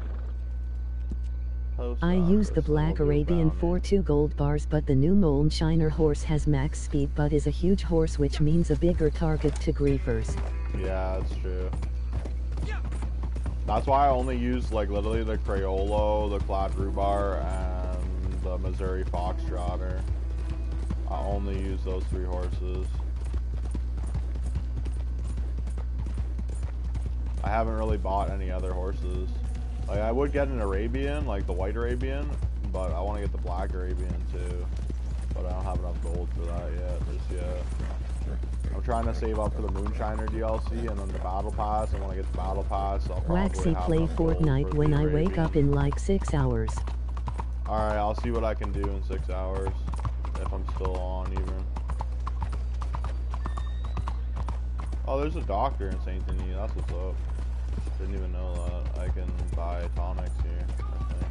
Post I use the office, Black we'll do Arabian bounty. for 2 gold bars, but the new Moonshiner horse has max speed but is a huge horse, which means a bigger target to griefers. Yeah, that's true. That's why I only use, like, literally the Crayola, the Clad Rhubar, and the Missouri Foxtrotter. I only use those 3 horses. I haven't really bought any other horses. Like, I would get an Arabian, like the white Arabian, but I want to get the black Arabian too. But I don't have enough gold for that just yet. I'm trying to save up for the Moonshiner DLC and then the Battle Pass, and when I get the Battle Pass, I'll probably Waxy have play enough gold Fortnite for when the I wake Arabian. up in like 6 hours. Alright, I'll see what I can do in 6 hours, if I'm still on even. Oh, there's a doctor in Saint Denis, that's what's up. Didn't even know that. I can buy tonics here, I think.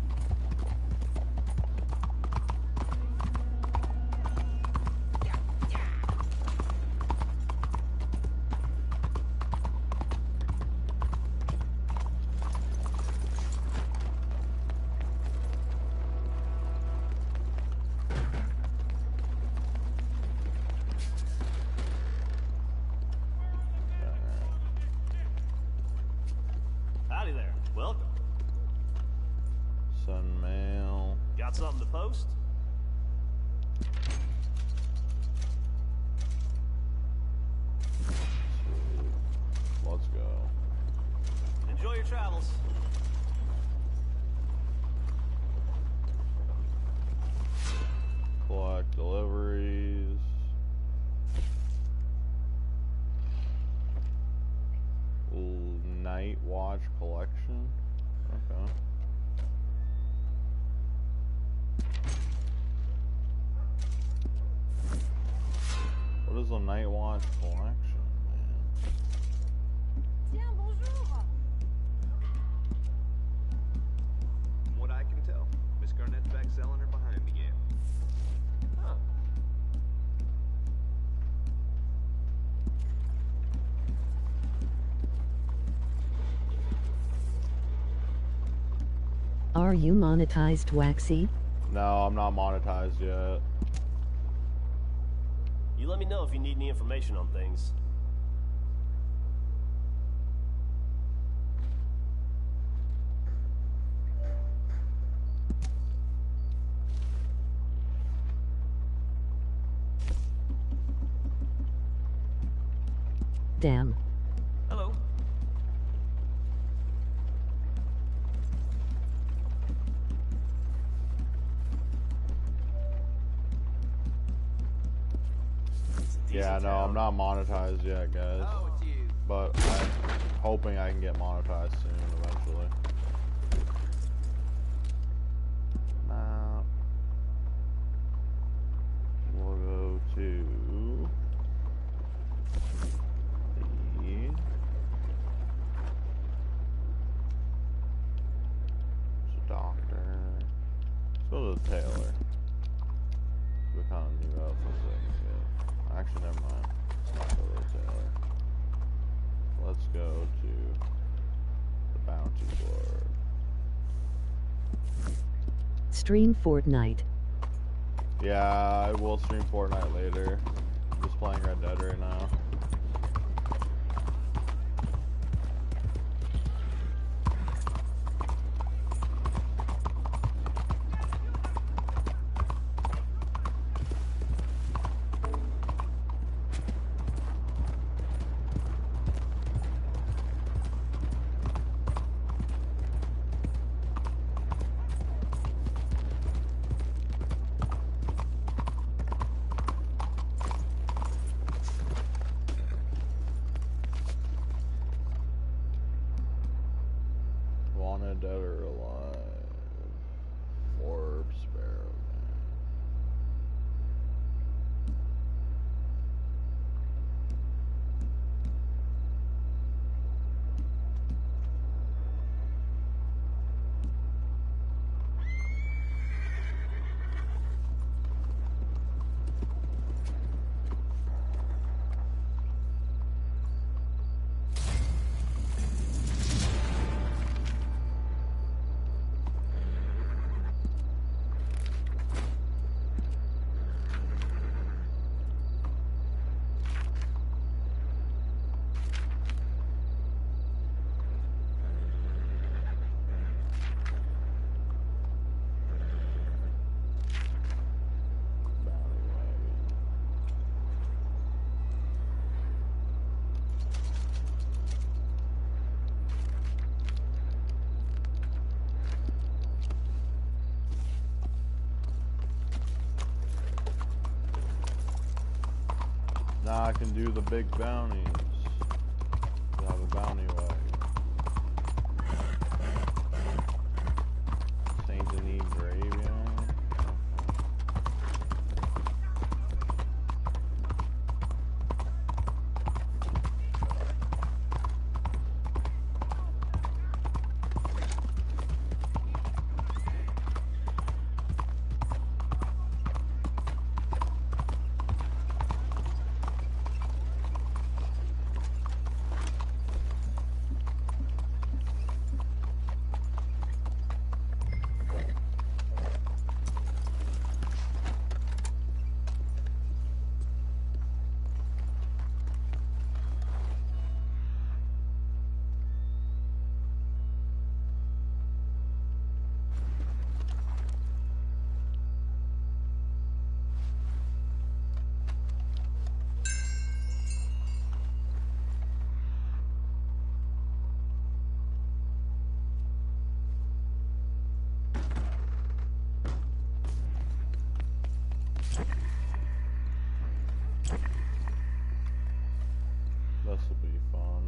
Howdy there. Welcome. Send mail. Got something to post? Let's go. Enjoy your travels. Collect deliveries. Night watch collection. Okay. What is a night watch collection, man? Tiens, bonjour. From what I can tell, Miss Garnett's back selling her behind again. Huh. Are you monetized, Waxy? No, I'm not monetized yet. You let me know if you need any information on things. Damn. Hello. Yeah, no, I'm not monetized yet, guys. Oh, it's you. But I'm hoping I can get monetized soon, eventually. Now, we'll go to the doctor. Let's go to the tailor. We kind of new outfits I can get. Actually, never mind. Let's go to the tailor. Let's go to the bounty board. Stream Fortnite. Yeah, I will stream Fortnite later. I'm just playing Red Dead right now. Wanted, dead or alive. Orb, sparrow. Now I can do the big bounties. I have a bounty wagon. Saint Denis graveyard. This will be fun.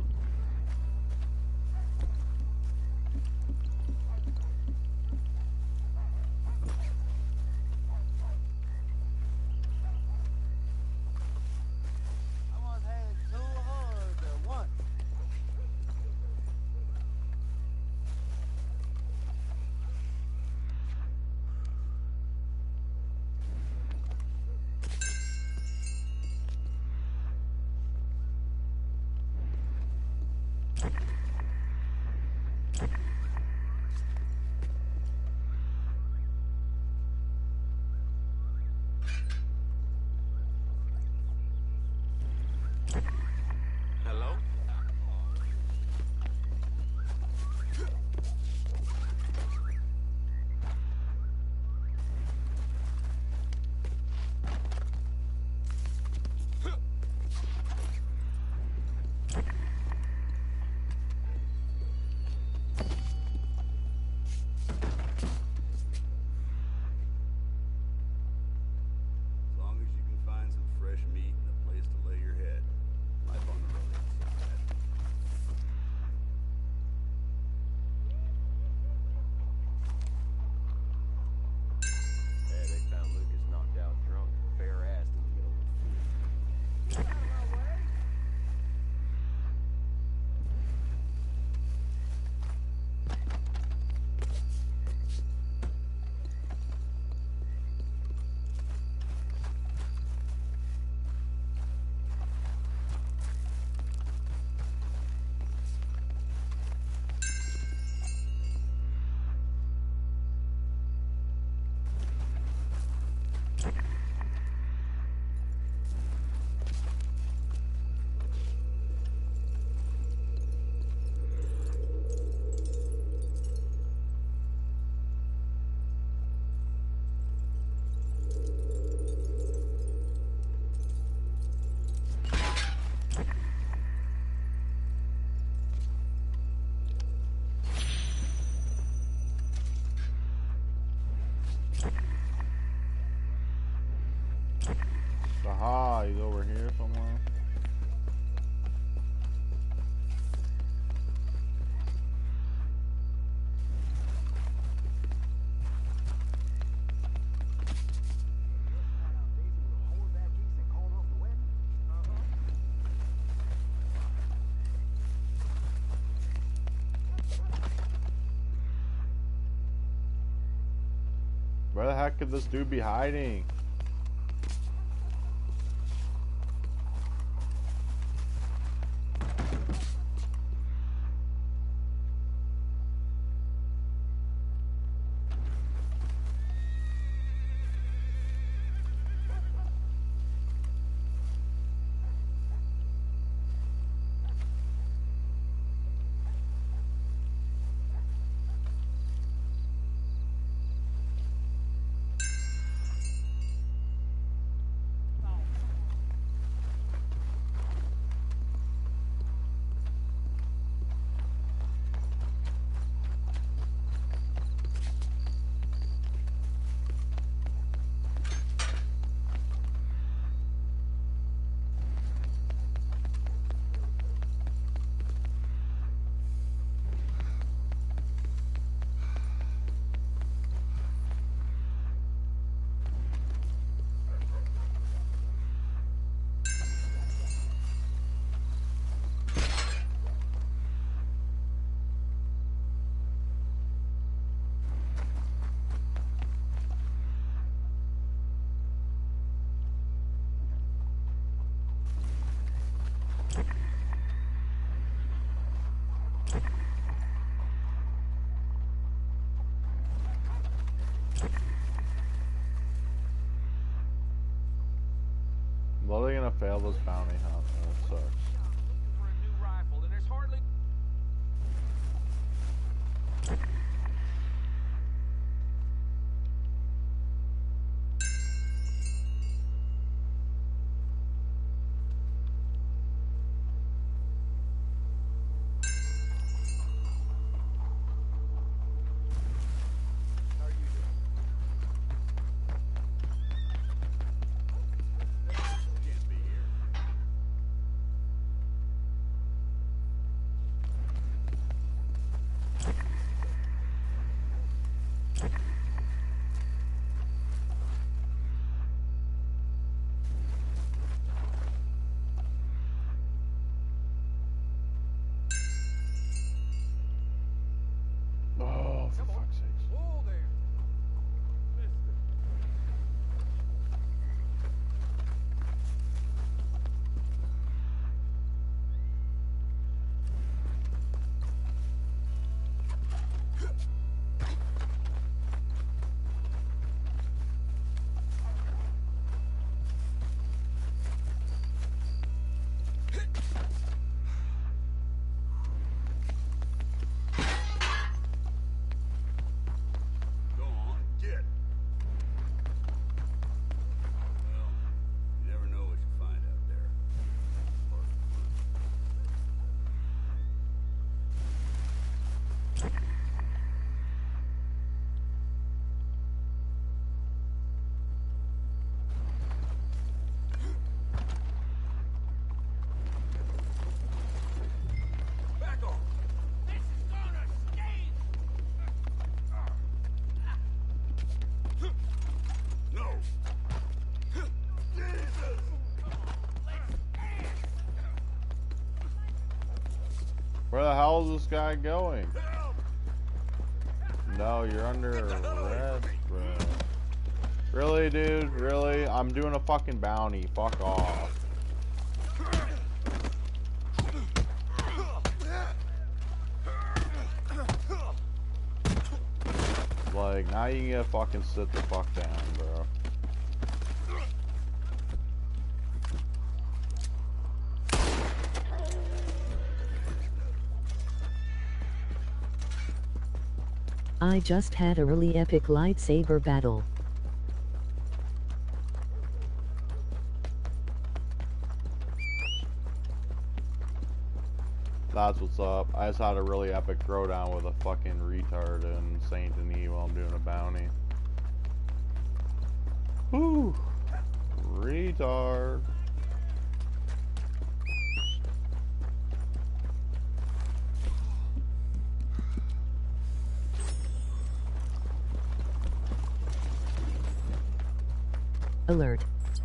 Hello? Aha, he's over here somewhere. Where the heck could this dude be hiding? Well, they're gonna fail this bounty, huh? That sucks. For a new rifle, and there's hardly. Oh, for fuck's sakes. Whoa there, mister. Go on, get. Well, you never know what you find out there. Back off. This is gonna sting. No! Jesus! Where the hell is this guy going? Help! No, you're under arrest, bro. Really, dude? Really? I'm doing a fucking bounty. Fuck off. Like, now you can fucking sit the fuck down, bro. I just had a really epic lightsaber battle. That's what's up. I just had a really epic throwdown with a fucking retard in Saint Denis while I'm doing a bounty. Whew. retard. Alert.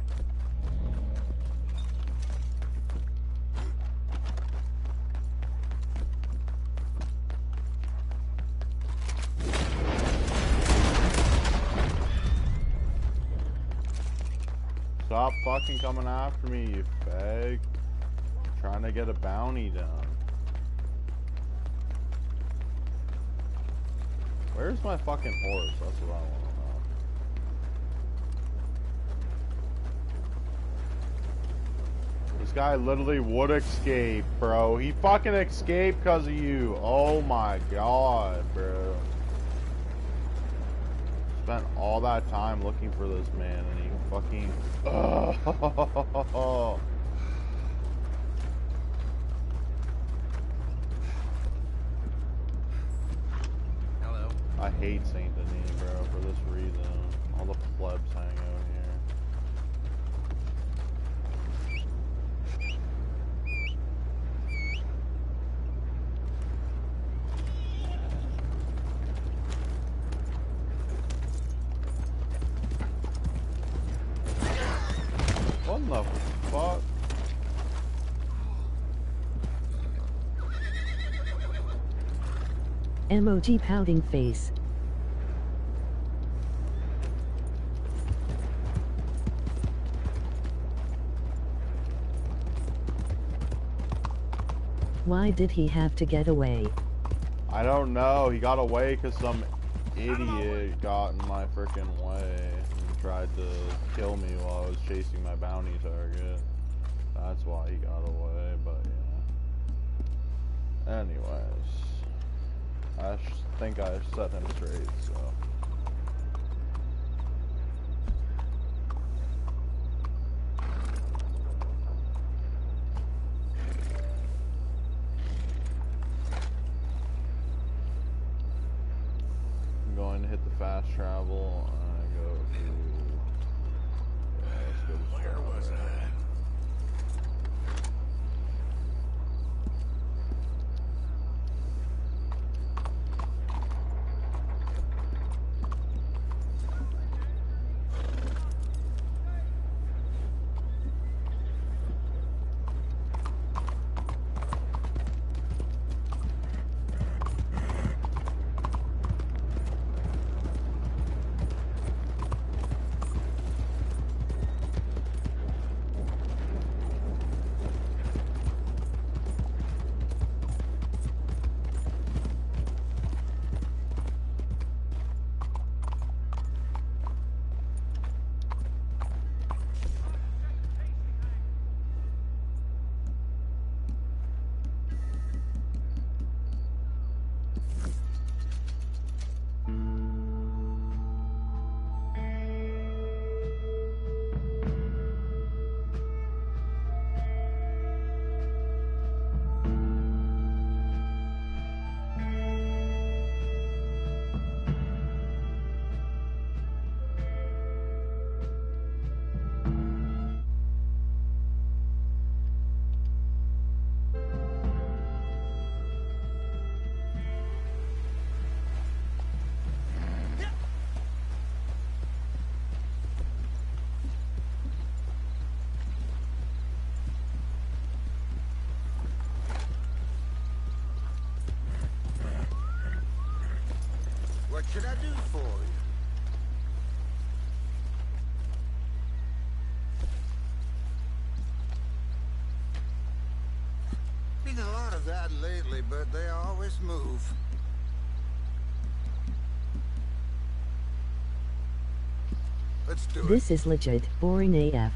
Stop fucking coming after me, you fag. I'm trying to get a bounty done. Where's my fucking horse? That's what I want to know. This guy literally would escape, bro. He fucking escaped because of you. Oh my god, bro. Spent all that time looking for this man and he fucking... Oh. Hello. I hate Saint Denis, bro, for this reason. All the plebs hang out here. What the fuck? Emoji pouting face. Why did he have to get away? I don't know. He got away because some idiot got in my freaking way and tried to kill me while I was chasing my bounty target. That's why he got away, but yeah. Anyways, I think I set him straight, so. I'm going to hit the fast travel and go to... Yeah, let's go to Where was I? What should I do for you? Been a lot of that lately, but they always move. Let's do it. This is legit boring AF.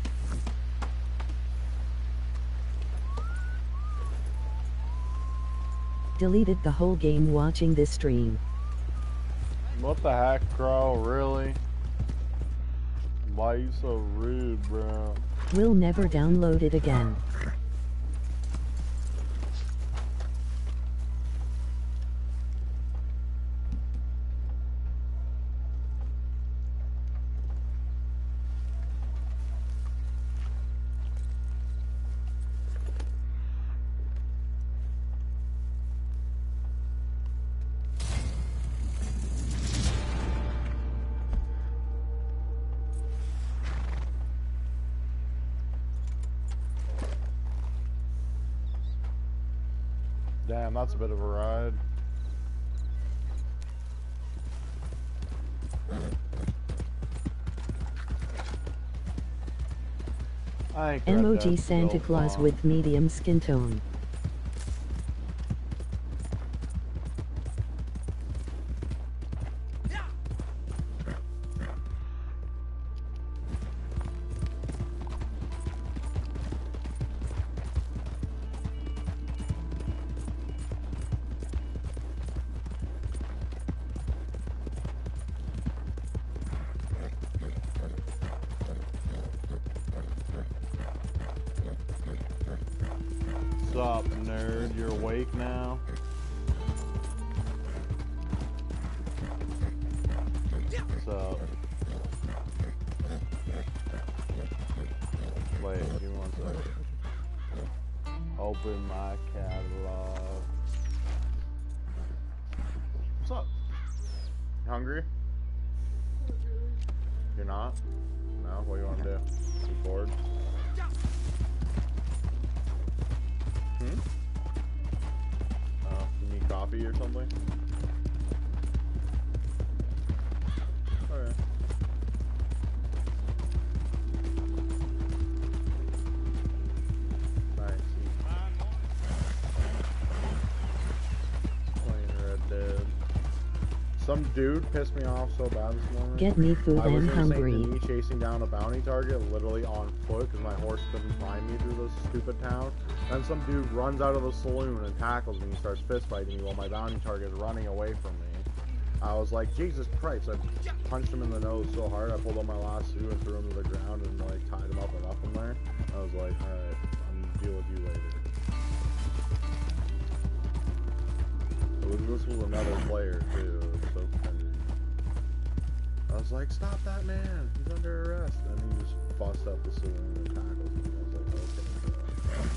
Deleted the whole game watching this stream. What the heck, bro? Really? Why you so rude, bro? Will never download it again. Damn, that's a bit of a ride. I think Red Emoji Dead's Santa still Claus fun. with medium skin tone. What's up, nerd? You're awake now? What's up? Wait, give me 1 second. Open my catalog. What's up? You hungry? You're not? No? What do you want to do? You bored? Hmm? You need coffee or something? Okay. Nice. Playing Red Dead. Some dude pissed me off so bad this morning. Get me food, I was I'm in hungry. St. Denis chasing down a bounty target, literally on foot, because my horse couldn't find me through this stupid town. Then some dude runs out of the saloon and tackles me and starts fist fighting me while my bounty target is running away from me. I was like, Jesus Christ, I punched him in the nose so hard, I pulled out my lasso and threw him to the ground and like tied him up and left him there. I was like, alright, I'm gonna deal with you later. This was another player too, it was so cringy. I was like, stop that man, he's under arrest. And he just busts up the saloon and tackles me. I was like, okay, bro.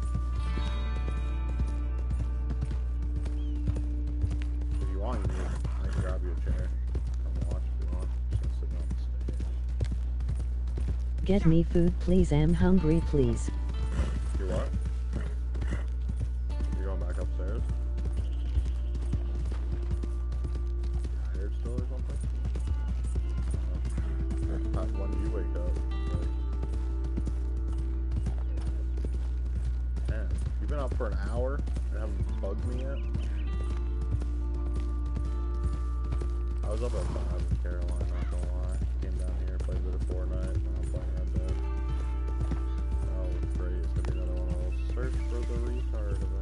If you want, I can grab you a chair. Come watch if you want. Just sitting on the stage. Get me food, please. I'm hungry, please. You what? You're going back upstairs? Tired still or something? When did you wake up? Like, man, you've been up for an hour and haven't bugged me yet? I was up at 5 in Caroline, not gonna lie. Came down here, played a bit of Fortnite, and I'm playing Red Dead. Oh, great. It's gonna be another one of those search for the retard events.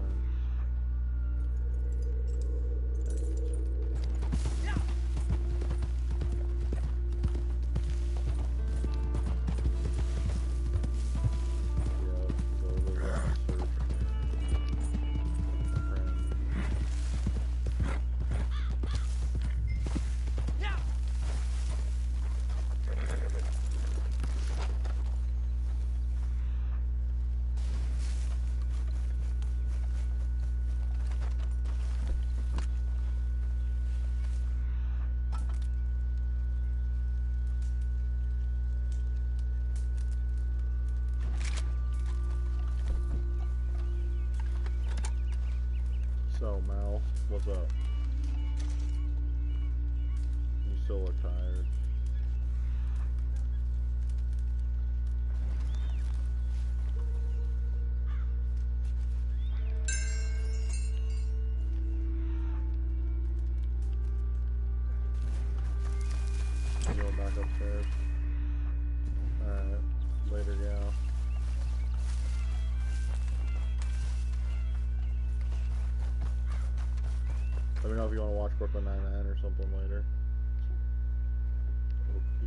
So, Mal, what's up? You still look tired. You going back upstairs? Alright, later, gal. Let me know if you want to watch Brooklyn Nine-Nine or something later. Okay.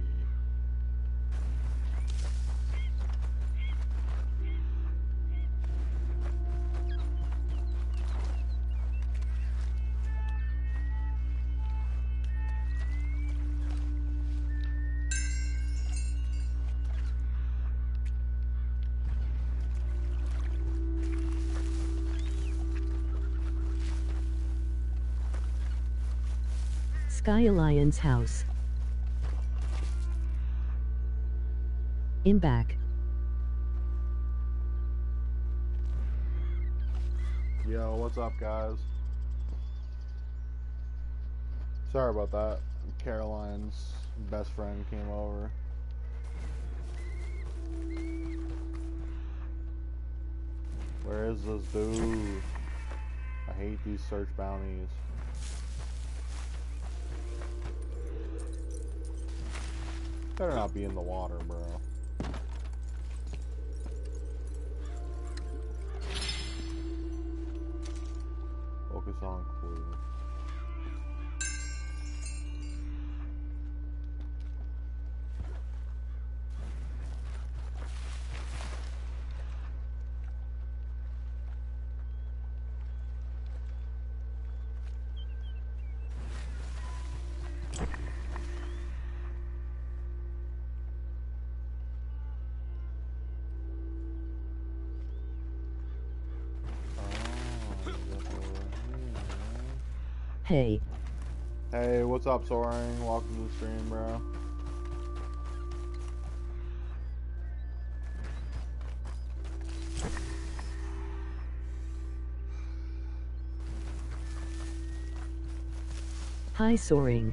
Skyalliance house. I'm back. Yo, what's up, guys? Sorry about that. Caroline's best friend came over. Where is this dude? I hate these search bounties. Better not be in the water, bro. Focus on clue. Hey. Hey, what's up, Soaring? Welcome to the stream, bro. Hi, Soaring.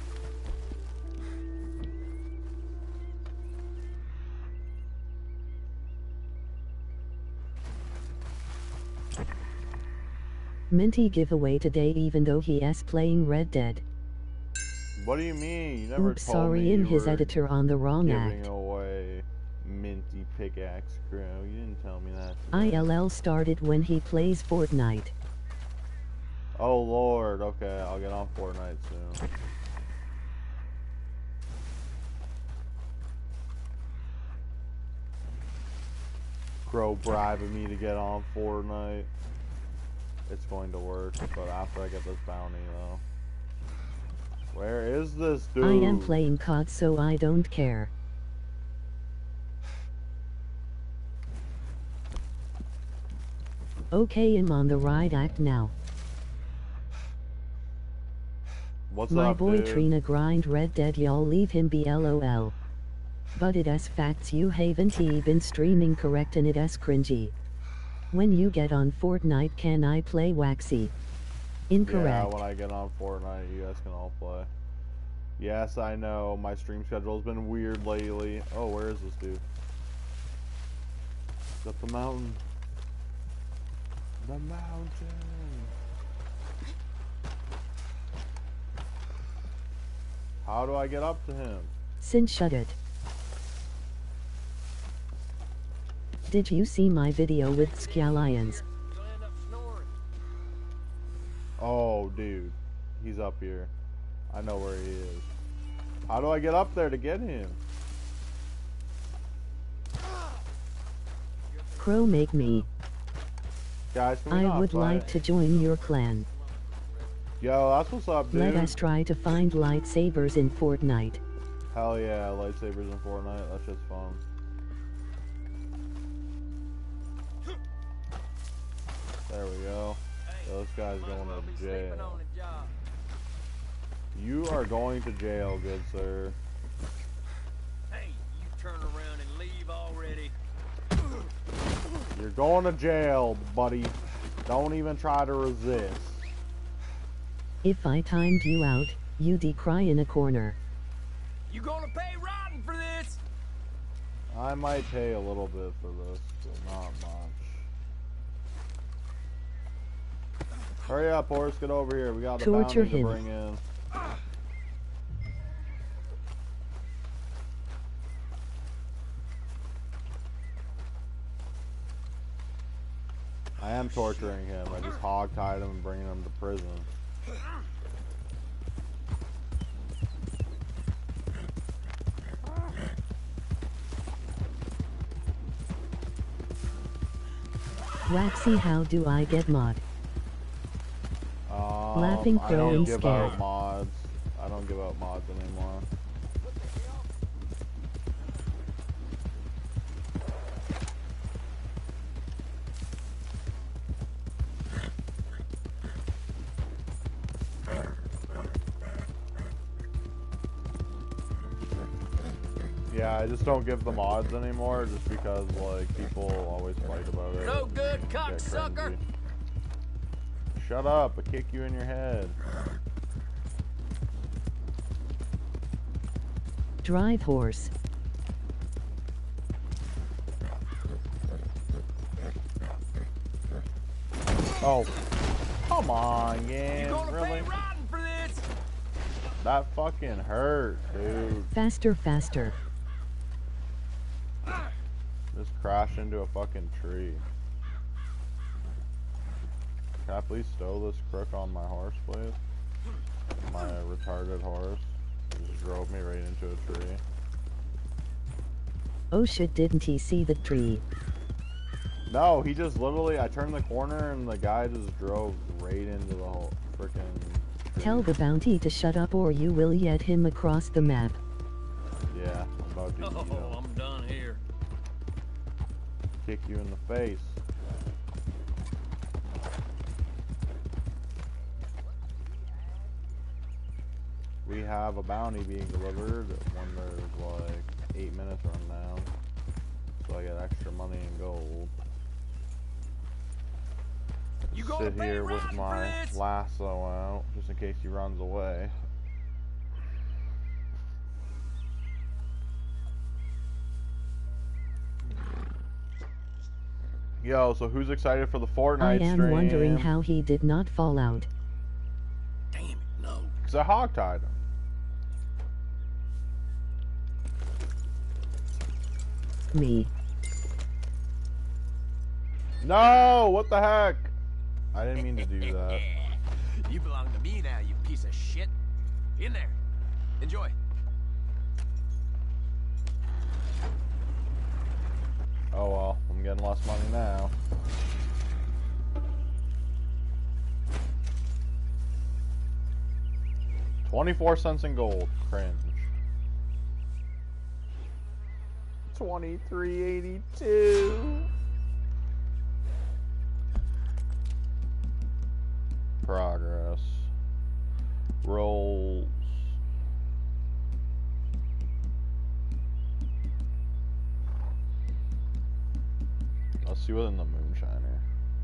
Minty giveaway today even though he's playing Red Dead. What do you mean? You never Oops, told sorry, me in you his were editor on the wrong giving act. away Minty pickaxe, bro. You didn't tell me that. ILL started when he plays Fortnite. Oh lord, okay, I'll get on Fortnite soon. Crow bribing me to get on Fortnite. It's going to work, but after I get this bounty though. Where is this dude? I am playing COD so I don't care. Okay, I'm on the right act now. What's My up, boy dude? Trina grind Red Dead, y'all leave him be LOL. But it as facts you haven't been streaming correct and it as cringy. When you get on Fortnite can I play Waxy? Incorrect. Yeah, when I get on Fortnite you guys can all play. Yes, I know, my stream schedule's been weird lately. Oh, where is this dude? It's up the mountain. The mountain. How do I get up to him? Sin shut it. Did you see my video with skyalliance? Oh, dude. He's up here. I know where he is. How do I get up there to get him? Crow make me. Guys, can we I not would fight? like to join your clan. Yo, that's what's up, dude. Let us try to find lightsabers in Fortnite. Hell yeah, lightsabers in Fortnite. That shit's fun. There we go. Yo, this guy's going to jail. You are going to jail, good sir. Hey, you turn around and leave already. You're going to jail, buddy. Don't even try to resist. If I timed you out, you'd cry in a corner. You gonna pay rotten for this? I might pay a little bit for this, but not much. Hurry up, Horse, get over here. We got a Torture bounty to him. bring in. I am torturing him. I just hog-tied him and bringing him to prison. Waxy, how do I get mod? Laughing I Crow don't and give scared. out mods. I don't give out mods anymore. Yeah, I just don't give the mods anymore just because, like, people always fight about it. No good, Get cocksucker. cringy. shut up. I kick you in your head. Drive horse. Oh, come on, yeah, really? For this? That fucking hurt, dude. Faster, faster. Just crashed into a fucking tree. Can I please stow this crook on my horse, please? My retarded horse. He just drove me right into a tree. Oh shit, didn't he see the tree? No, he just literally, I turned the corner and the guy just drove right into the whole freaking tree. Tell the bounty to shut up or you will get him across the map. Yeah, I'm about to Oh, I'm done here. kick you in the face. We have a bounty being delivered when there's like 8 minutes run down. So I get extra money and gold. You Sit here with my lasso out, just in case he runs away. Yo, so who's excited for the Fortnite stream? I am wondering how he did not fall out. Damn it, no. Because I hogtied him. Me. No! What the heck? I didn't mean to do that. You belong to me now, you piece of shit. In there. Enjoy. Oh well, I'm getting less money now. $0.24 in gold. Cringe. 23.82. Progress. Rolls. Let's see what's in the Moonshiner.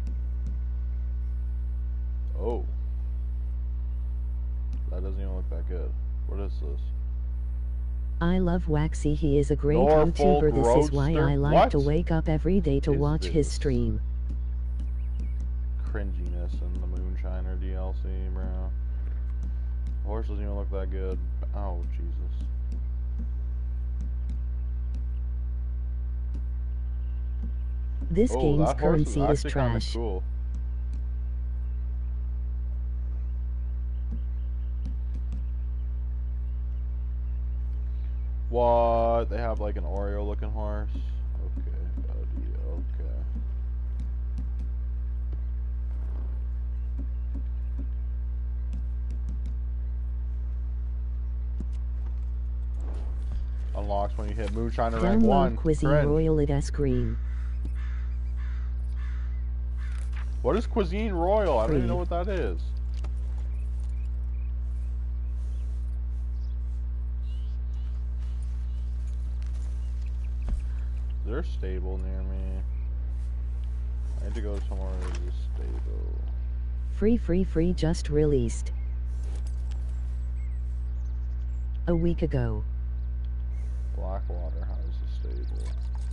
Oh. That doesn't even look that good. What is this? I love Waxy. He is a great Norfolk YouTuber. This is why Roadster? I like What to wake up every day to is watch his this? stream. Cringiness in the Moonshiner DLC, bro. The horse doesn't even look that good. Oh, Jesus. This Oh, game's that horse currency is actually kinda trash. cool. What? They have like an Oreo looking horse? Okay, buddy, okay. Unlocks when you hit Moonshiner rank 1. Download Cuisine Cringe. Royal at S-Cream. What is Cuisine Royal? I don't even know what that is. Is there a stable near me? I need to go somewhere where there's a stable. Free just released. A week ago. Blackwater has a stable.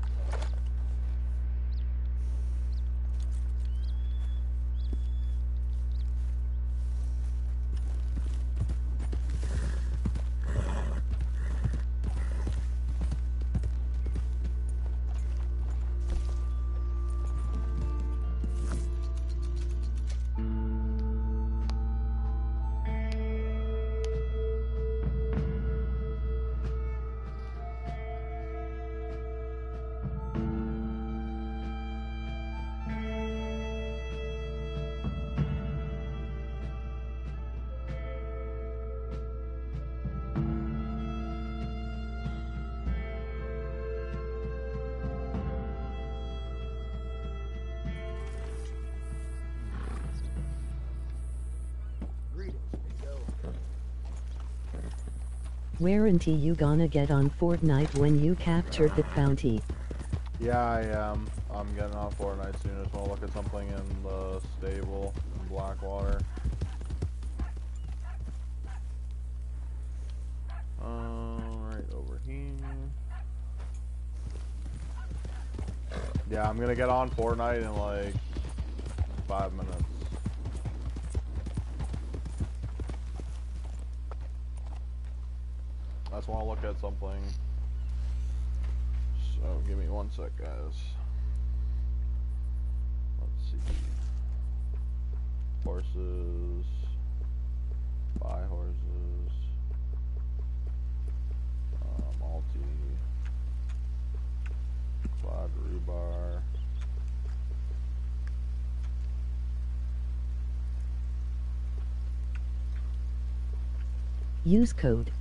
Warranty you gonna get on Fortnite when you captured the bounty? Yeah, I am. I'm getting on Fortnite soon. I just want to look at something in the stable and Blackwater. Right over here. Yeah, I'm gonna get on Fortnite in like 5 minutes. I just want to look at something. So give me 1 sec, guys. Let's see. Horses. Buy horses. Multi. Quad rebar. Use code.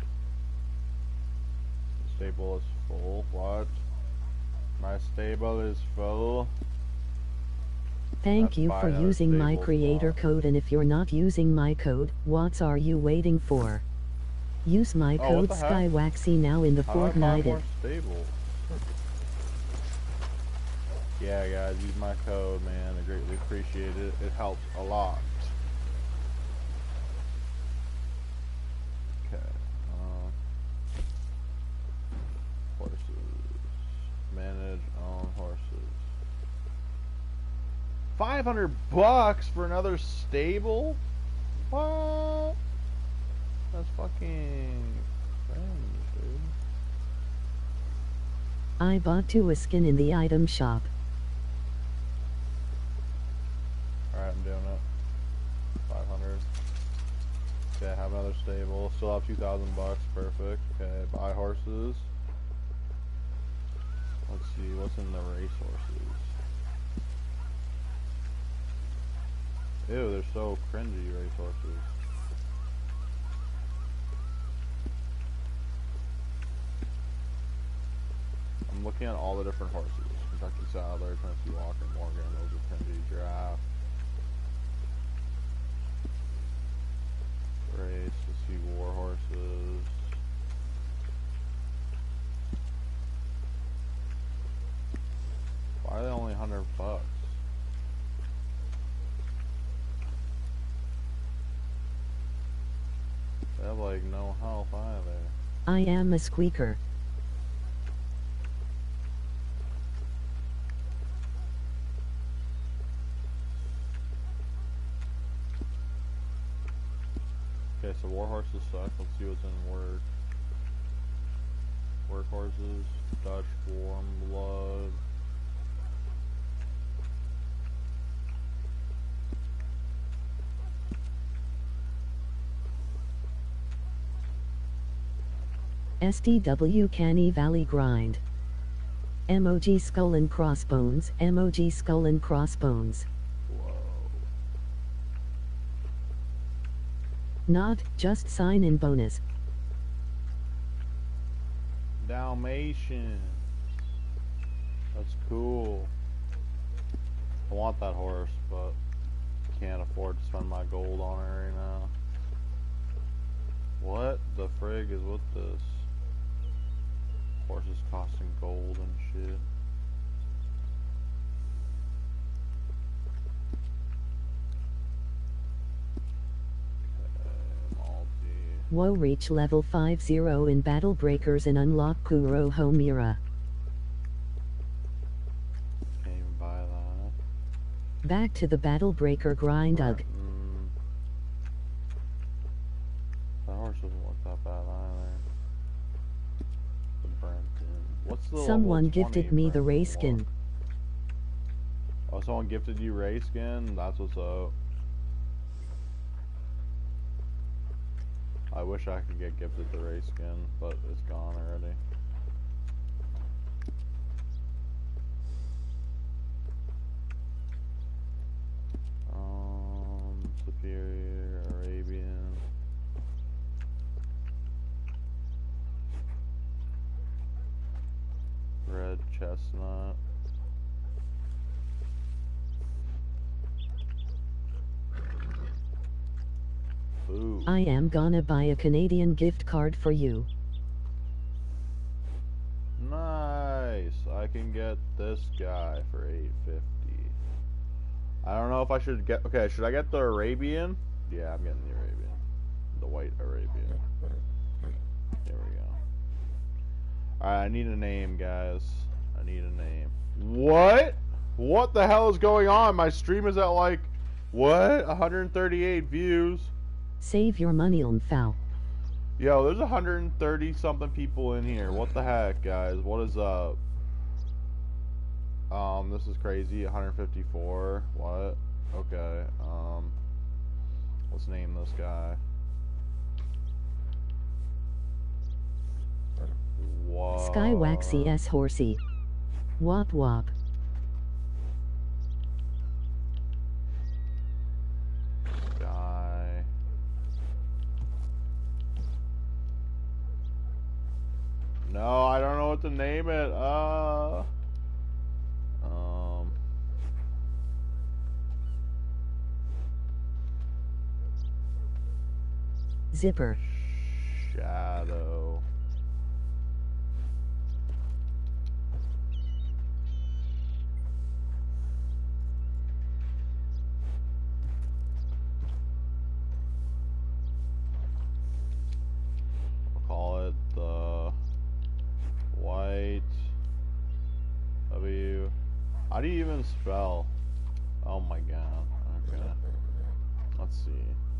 Stable is full. What? My stable is full. Thank you for using my creator code, and if you're not using my code, what are you waiting for? Use my code skywaxie now in the Fortnite. Yeah, guys, use my code, man. I greatly appreciate it. It helps a lot. Okay. Horses. Manage own horses. 500 bucks for another stable? What? That's fucking cringe, dude. I bought 2 a skin in the item shop. Alright, I'm doing it. 500. Okay, have another stable. Still have 2,000 bucks. Perfect. Okay, buy horses. Let's see, what's in the race horses? Ew, they're so cringy, race horses. I'm looking at all the different horses. Kentucky Saddler, Tennessee Walker, Morgan, those are cringy. Giraffe. Race, let's see, war horses. Why are they only 100 bucks? They have like no health either. I am a squeaker. Okay, so war horses suck. Let's see what's in work. Work horses, Dutch warm blood. SDW Canny Valley Grind. MOG Skull and Crossbones. MOG Skull and Crossbones. Whoa. Not just sign in bonus. Dalmatian. That's cool. I want that horse, but can't afford to spend my gold on it right now. What the frig is with this? Horses costing gold and shit. Whoa, reach level 50 in Battle Breakers and unlock Kuro Homira. Can't even buy that. Back to the Battle Breaker grind, ugh. That horse doesn't look that bad either. The Brampton. What's the Someone gifted me the Ray skin. Oh, someone gifted you Ray skin? That's what's up. I wish I could get gifted the Ray skin, but it's gone already. Superior, Arabian. Red chestnut. Ooh. I am gonna buy a Canadian gift card for you. Nice. I can get this guy for $8.50. I don't know if I should get... Okay, should I get the Arabian? Yeah, I'm getting the Arabian. The white Arabian. There we go. Alright, I need a name, guys. I need a name. What? What the hell is going on? My stream is at like... What? 138 views. Save your money on foul. Yo, there's 130 something people in here. What the heck, guys? What is up? This is crazy. 154. What? Okay. Let's name this guy. What? Skywaxie S horsey. Wop wop. Guy. No, I don't know what to name it. Zipper. Shadow. We'll call it the white W. How do you even spell? Oh my god. Okay. Let's see.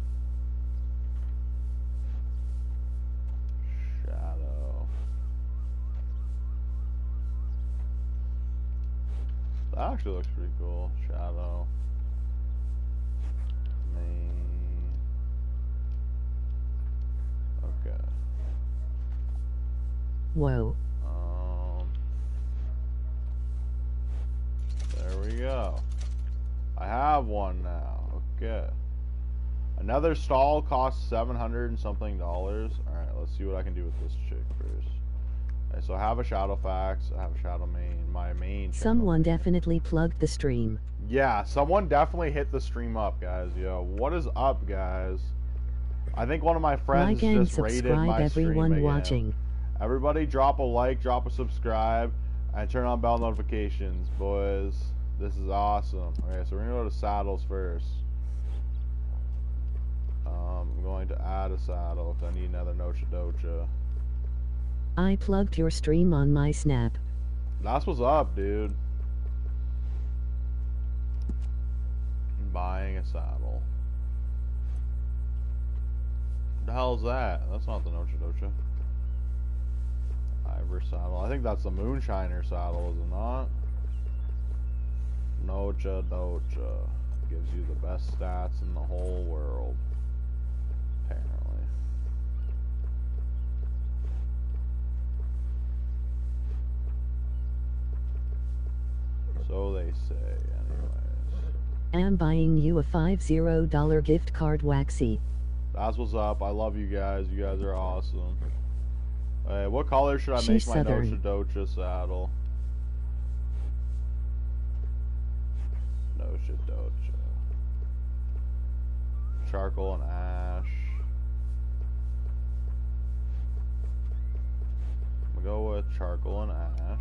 Shadow. That actually looks pretty cool. Shadow. Main. Okay. Whoa. There we go. I have one now. Okay. Another stall costs $700 and something. Alright, let's see what I can do with this chick first. Okay, so I have a shadow fax, I have a shadow main, my main. Someone definitely plugged the stream. Yeah, someone definitely hit the stream up, guys. Yo, what is up, guys? I think one of my friends like and just rated subscribe my everyone stream watching. Everybody drop a like, drop a subscribe, and turn on bell notifications, boys. This is awesome. Okay, so we're gonna go to saddles first. I'm going to add a saddle because I need another Nocha Docha. I plugged your stream on my snap. That's what's up, dude. I'm buying a saddle. What the hell is that? That's not the Nocha Docha. Ivor saddle. I think that's the Moonshiner saddle, is it not? Nocha Docha. Gives you the best stats in the whole world. Apparently. So they say, anyways. I'm buying you a $50 gift card, Waxy. That's what's up. I love you guys. You guys are awesome. Hey, what color should I She's make my Southern. Nocha Docha saddle? Nocha Docha. Charcoal and ash. I'm gonna go with charcoal and ash.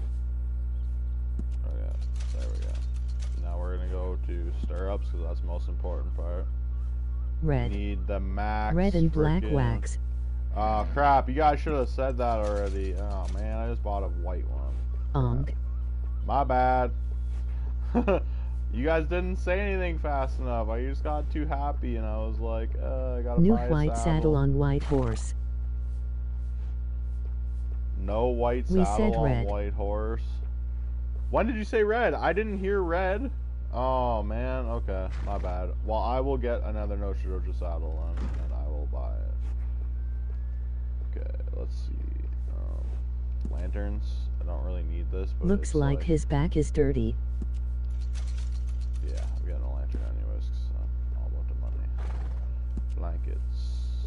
Oh yeah, there we go. Now we're gonna go to stirrups because that's the most important part. Red. Need the max. Red and black frickin- wax. Oh crap, you guys should have said that already. Oh man, I just bought a white one. My bad. You guys didn't say anything fast enough. I just got too happy and I was like, I gotta New buy a white saddle on white horse. No white We saddle said on red. white horse. When did you say red? I didn't hear red. Oh man, okay, my bad. Well, I will get another Nocha Docha saddle and I will buy it. Okay, let's see. Lanterns. I don't really need this, but Looks it's like his back is dirty. Yeah, I'm getting a lantern anyways, because I'm all about the money. Blankets.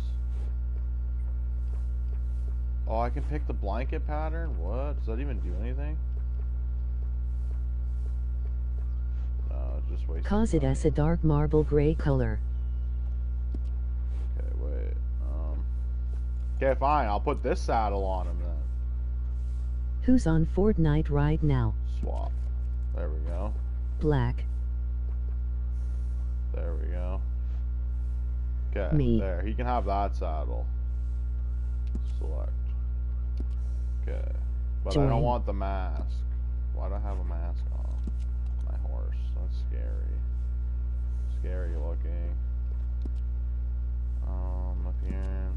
Oh, I can pick the blanket pattern? What? Does that even do anything? No, it's just wasting Cause it money. as a dark marble gray color. Okay, wait. Okay, fine. I'll put this saddle on him then. Who's on Fortnite right now? Swap. There we go. Black. Okay, Me. there. He can have that saddle. Select. Okay. But I don't Join. want the mask. Why do I have a mask on my horse? That's scary. Scary looking. Appearance.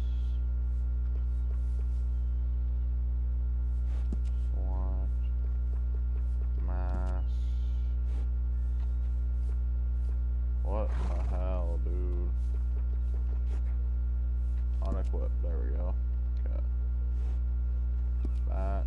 Select. Mask. What in the hell, dude? Unequip. There we go. Okay. Back.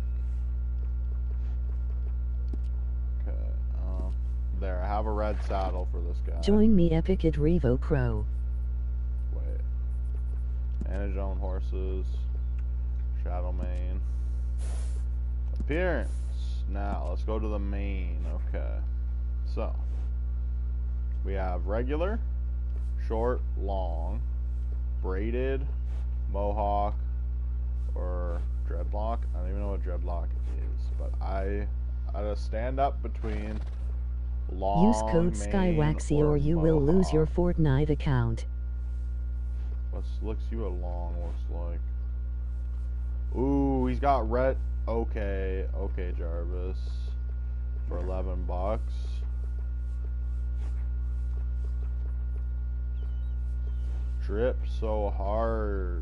Okay. There. I have a red saddle for this guy. Join me Epic at Revo Pro. Wait. Manage own horses. Shadow mane. Appearance. Now, let's go to the main. Okay. So. We have regular, short, long, braided, mohawk, or dreadlock. I don't even know what dreadlock is, but I just stand up between long, Use code skywaxie or you will lose your Fortnite account. Let's see what long looks like. Ooh, he's got red. Okay, Jarvis, for $11. Drip so hard.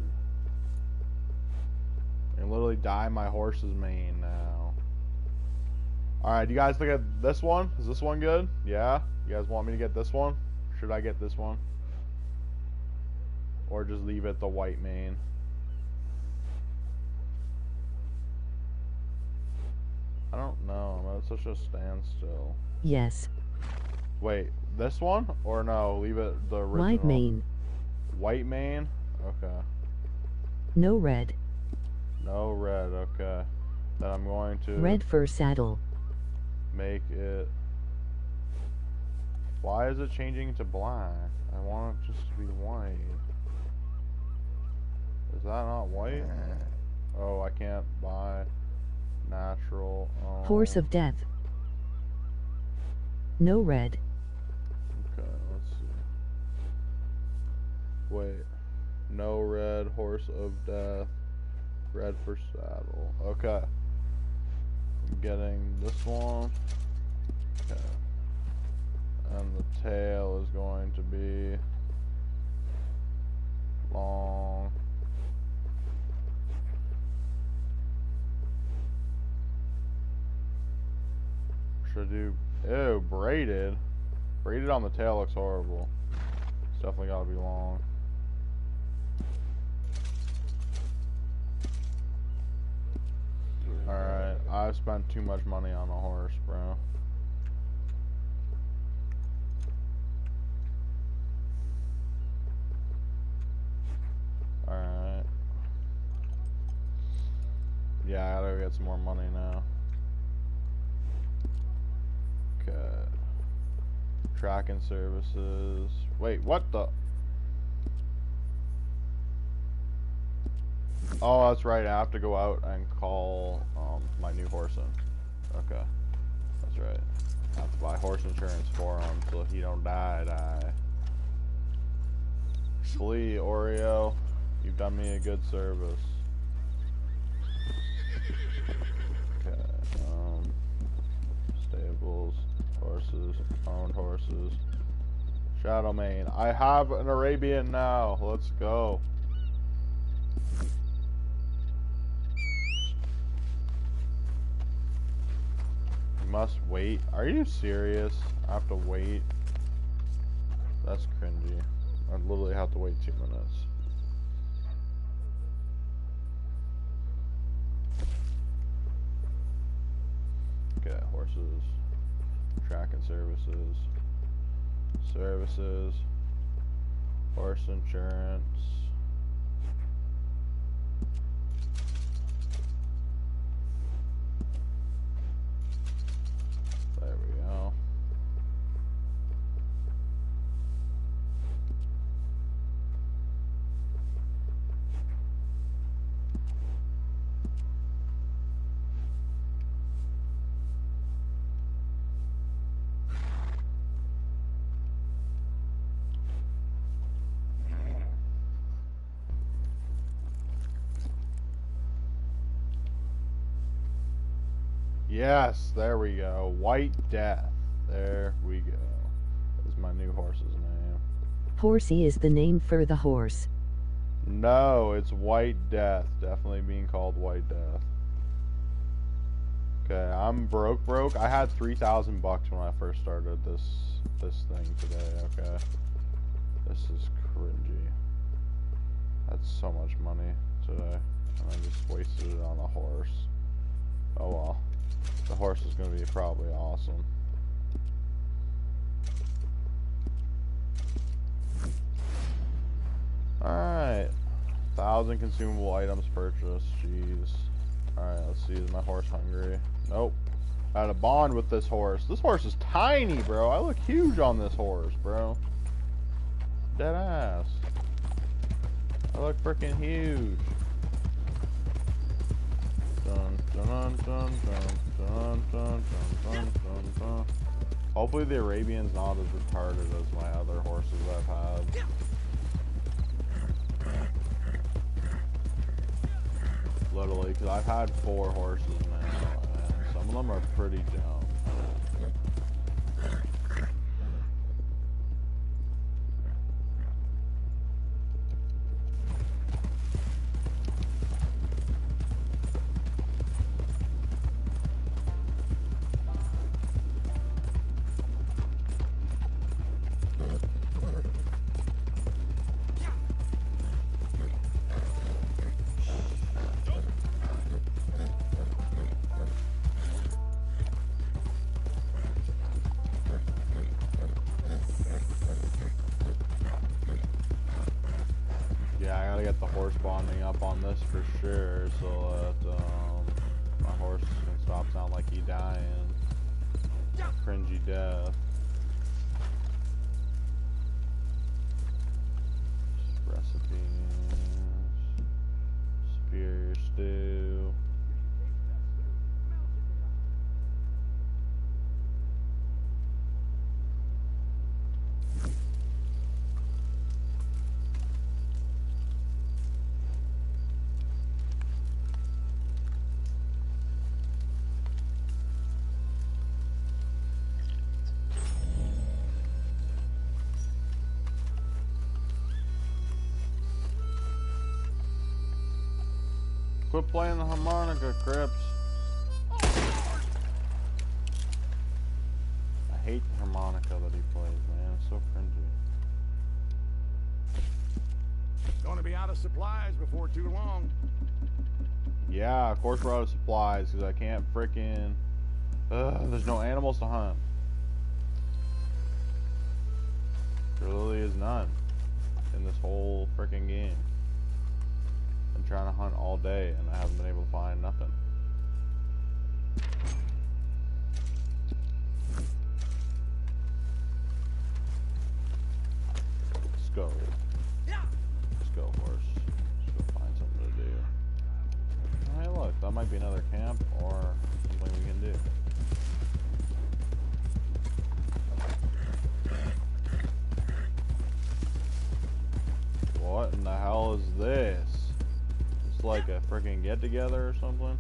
I can literally dye my horse's mane now. Alright, you guys look at this one? Is this one good? Yeah? You guys want me to get this one? Should I get this one? Or just leave it the white mane? I don't know. I'm at such a standstill. Yes. Wait, this one? Or no, leave it the original. White mane. White mane? Okay. No red. No red, okay. Then I'm going to Red fur saddle. make it. Why is it changing to black? I want it just to be white. Is that not white? Oh, I can't buy natural. Horse of death. No red. Okay, let's see. Wait. No red, horse of death. Red for saddle. Okay. I'm getting this one. Okay. And the tail is going to be long. Should I do, ew, braided? Braided on the tail looks horrible. It's definitely gotta be long. Alright, I've spent too much money on a horse, bro. Alright. Yeah, I gotta go get some more money now. Okay. Tracking services. Wait, what the? Oh, that's right. I have to go out and call my new horse in. Okay. That's right. I have to buy horse insurance for him so he don't die. Flee, Oreo. You've done me a good service. Okay. Stables, horses, owned horses. Shadow mane. I have an Arabian now. Let's go. Must wait. Are you serious? I have to wait. That's cringy. I literally have to wait 2 minutes. Okay, horses. Tracking services. Services. Horse insurance. There we go. Yes, there we go. White Death. There we go. That's my new horse's name. Horsey is the name for the horse. No, it's White Death. Definitely being called White Death. Okay, I'm broke. I had 3,000 bucks when I first started this thing today. Okay, this is cringy. That's so much money today, and I just wasted it on a horse. Oh well, the horse is gonna be probably awesome. All right, 1,000 consumable items purchased. Jeez. Alright, let's see. Is my horse hungry? Nope. I had a bond with this horse. This horse is tiny, bro. I look huge on this horse, bro. Dead ass. I look freaking huge. Dun, dun, dun, dun, dun, dun, dun, dun, dun. Hopefully the Arabian's not as retarded as my other horses I've had. Literally, because I've had 4 horses now, and some of them are pretty dumb. Get the horse bonding up on this for sure, so that my horse can stop sounding like he dying. Cringy death. Recipes. Superior stew. Quit playing the harmonica, Crips. I hate the harmonica that he plays, man. It's so cringy. Gonna be out of supplies before too long. Yeah, of course we're out of supplies because I can't frickin'. There's no animals to hunt. There literally is none in this whole frickin' game. I'm trying to hunt all day and I haven't been able to find nothing. Let's go. Let's go, horse. Let's go find something to do. Hey, look, that might be another camp or something we can do. What in the hell is this? It's like a freaking get together or something.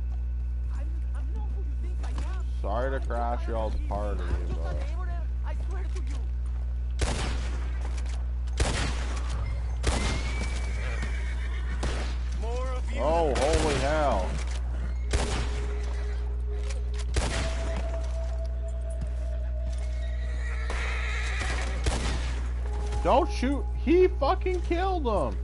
Sorry to crash y'all's party, but oh, holy hell. Don't shoot. He fucking killed him.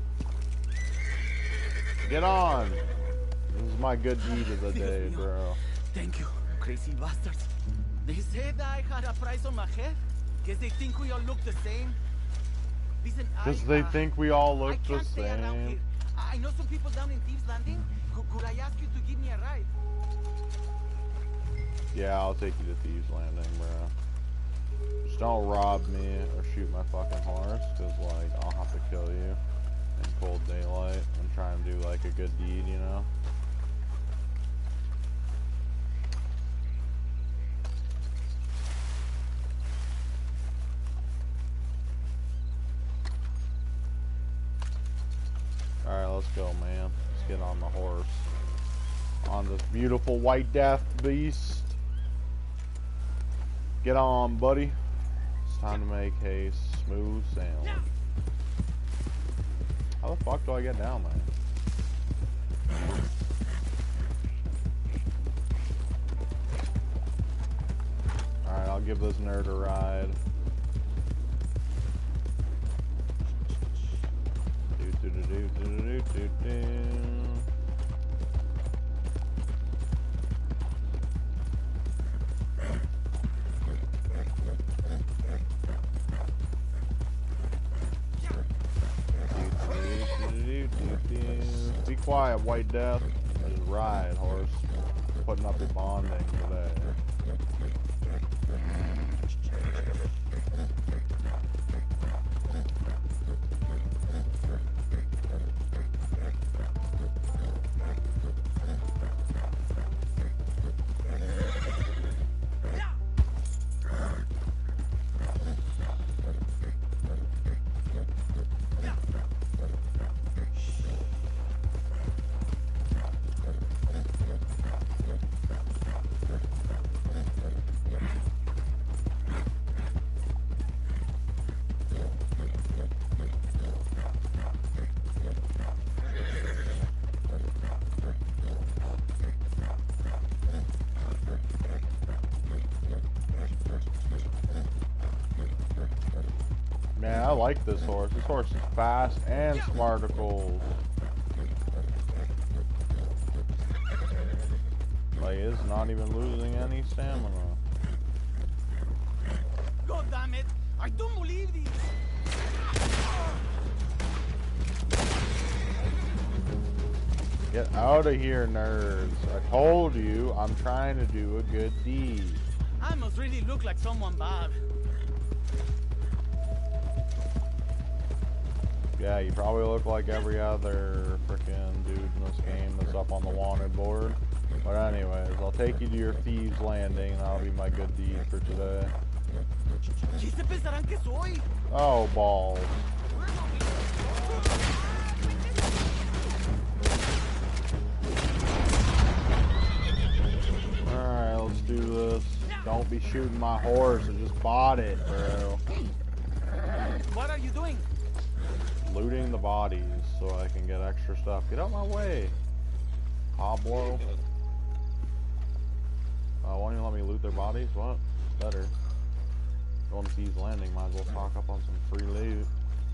Get on. This is my good deed of the day, bro. Thank you, crazy bastards. They said I had a price on my head. Guess they think we all look the same. Listen, Because they think we all look the can't stay around same. here. I know some people down in Thieves Landing. Could I ask you to give me a ride? Yeah, I'll take you to Thieves Landing, bro. Just don't rob me or shoot my fucking horse, because, like, I'll have to kill you in cold daylight and try and do, like, a good deed, you know? Alright, let's go, man. Let's get on the horse. On this beautiful white death beast. Get on, buddy. It's time to make a smooth sailing. How the fuck do I get down there? Alright, I'll give this nerd a ride. Be quiet, White Death. Just ride, horse. Putting up your bonding today. Man, I like this horse. This horse is fast and smarticles. Like, it's not even losing any stamina. God damn it! I don't believe this. Get out of here, nerds. I told you I'm trying to do a good deed. I must really look like someone bad. Yeah, you probably look like every other freaking dude in this game that's up on the wanted board. But anyways, I'll take you to your Thieves Landing, and that'll be my good deed for today. Oh, balls. Alright, let's do this. Don't be shooting my horse. I just bought it, bro. What are you doing? Looting the bodies so I can get extra stuff. Get out my way. Pablo. Won't you let me loot their bodies? What? Better. Going to Thieves Landing, might as well stock up on some free loot.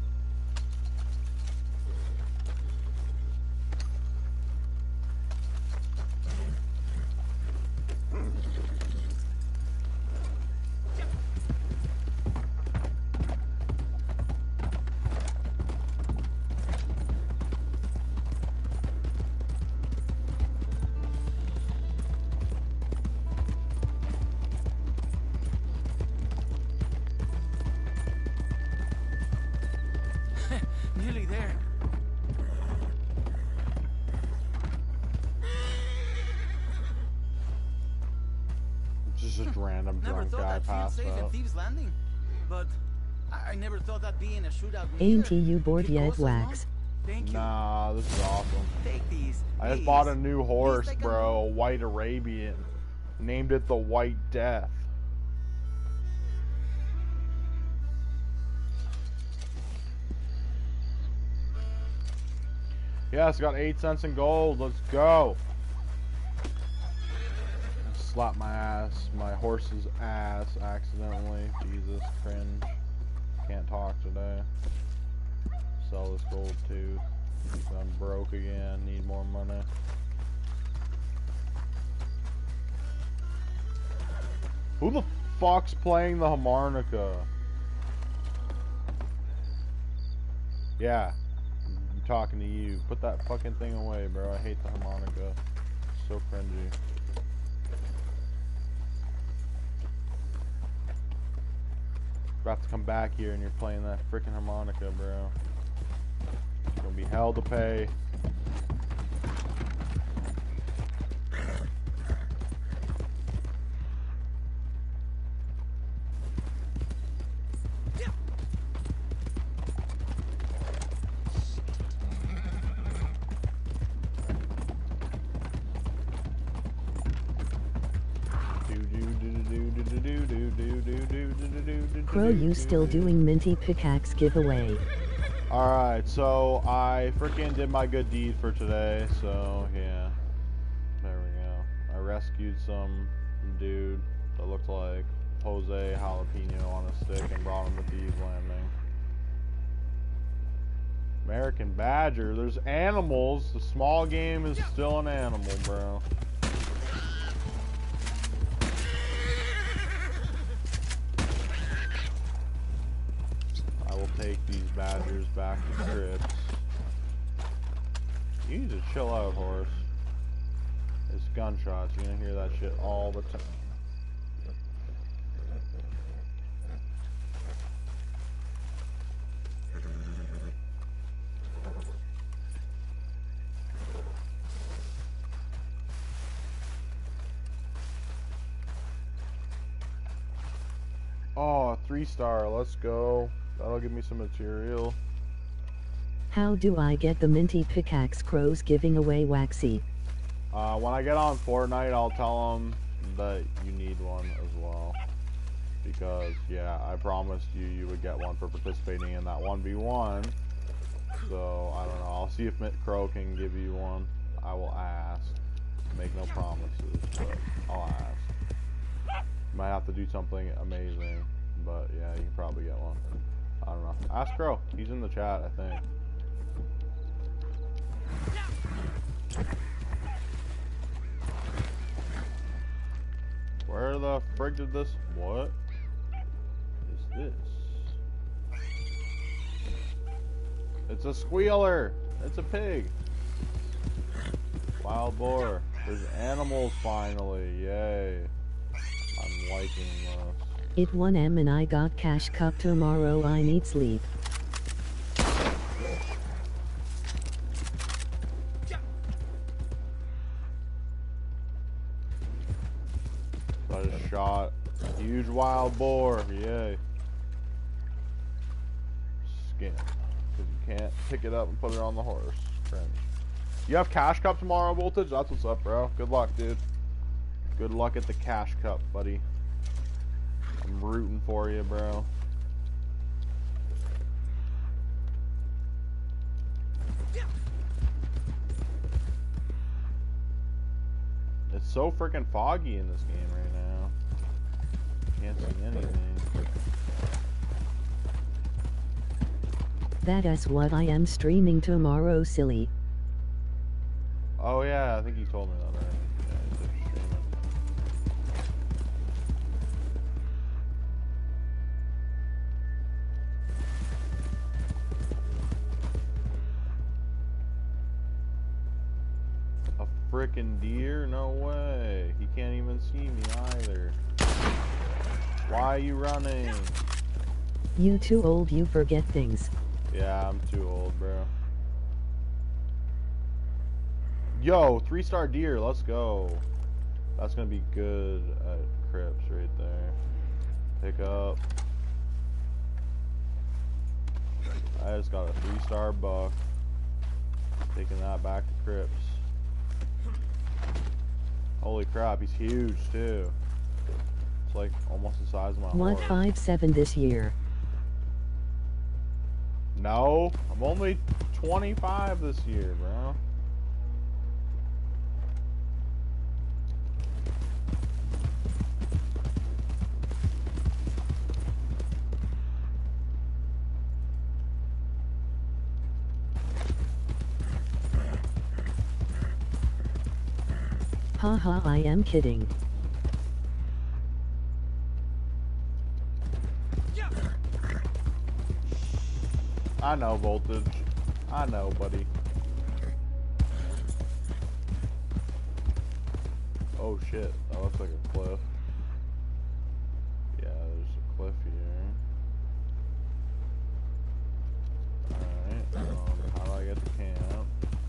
Nearly there. Just a random drunk guy passed out. Thieves Landing, but I never thought that'd be in a shootout. Ain't you bored yet, Wax? Thank you. Nah, this is awesome. Take these. I just bought a new horse, bro. A white Arabian. Named it the White Death. Yes, got 8 cents in gold. Let's go. Slap my ass, my horse's ass accidentally. Jesus, cringe. Can't talk today. Sell this gold tooth. I'm broke again. Need more money. Who the fuck's playing the harmonica? Yeah. I'm talking to you. Put that fucking thing away, bro. I hate the harmonica. It's so cringy. About to come back here and you're playing that freaking harmonica, bro. It's gonna be hell to pay. Crow, you still doing minty pickaxe giveaway? Alright, so I freaking did my good deed for today, so yeah. There we go. I rescued some dude that looked like Jose Jalapeno on a stick and brought him to Thieves Landing. American Badger, there's animals. The small game is still an animal, bro. I will take these badgers back to Crips. You need to chill out, horse. It's gunshots. You're gonna hear that shit all the time. Oh, 3-star. Let's go. That'll give me some material. How do I get the minty pickaxe? Crow's giving away waxy. When I get on Fortnite, I'll tell them that you need one as well. Because, yeah, I promised you would get one for participating in that 1v1. So, I don't know. I'll see if Crow can give you one. I will ask. Make no promises, but I'll ask. Might have to do something amazing. But, yeah, you can probably get one. I don't know. Ask Crow. He's in the chat, I think. Where the frig did this? What is this? It's a squealer. It's a pig. Wild boar. There's animals finally. Yay. I'm liking this. It 1M and I got cash cup tomorrow. I need sleep. I just shot a huge wild boar. Yay. Skin. Because you can't pick it up and put it on the horse. Cringe. You have cash cup tomorrow, Voltage? That's what's up, bro. Good luck, dude. Good luck at the cash cup, buddy. I'm rooting for you, bro. It's so freaking foggy in this game right now. Can't see anything. That's what I am streaming tomorrow, silly. Oh yeah, I think you told me that already. Yeah, he's streaming. A frickin' deer? No way. He can't even see me either. Why are you running? You too old, you forget things. Yeah, I'm too old, bro. Yo, 3-star deer, let's go. That's gonna be good at Crips right there. Pick up. I just got a 3-star buck. Taking that back to Crips. Holy crap, he's huge too. It's like almost the size of my horse. 157 this year. No, I'm only 25 this year, bro. Haha, I am kidding. I know, Voltage. I know, buddy. Oh shit, that looks like a cliff. Yeah, there's a cliff here. Alright, how do I get to camp?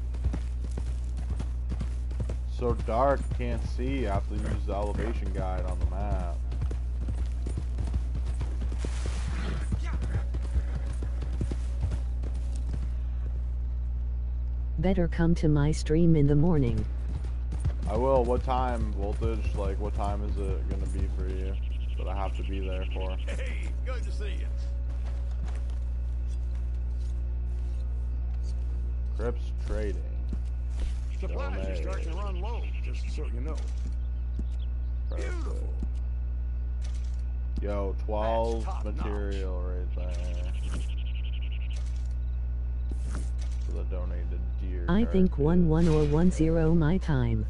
It's so dark, can't see. I have to use the elevation guide on the map. Better come to my stream in the morning. I will. What time, Voltage? Like, what time is it gonna be for you? But I have to be there for. Hey, good to see you. Crips trading. Supplies are starting to run low, just so you know. Beautiful. Yo, 12 material right there. For the donated deer. I think 1-1 or 1-0 my time.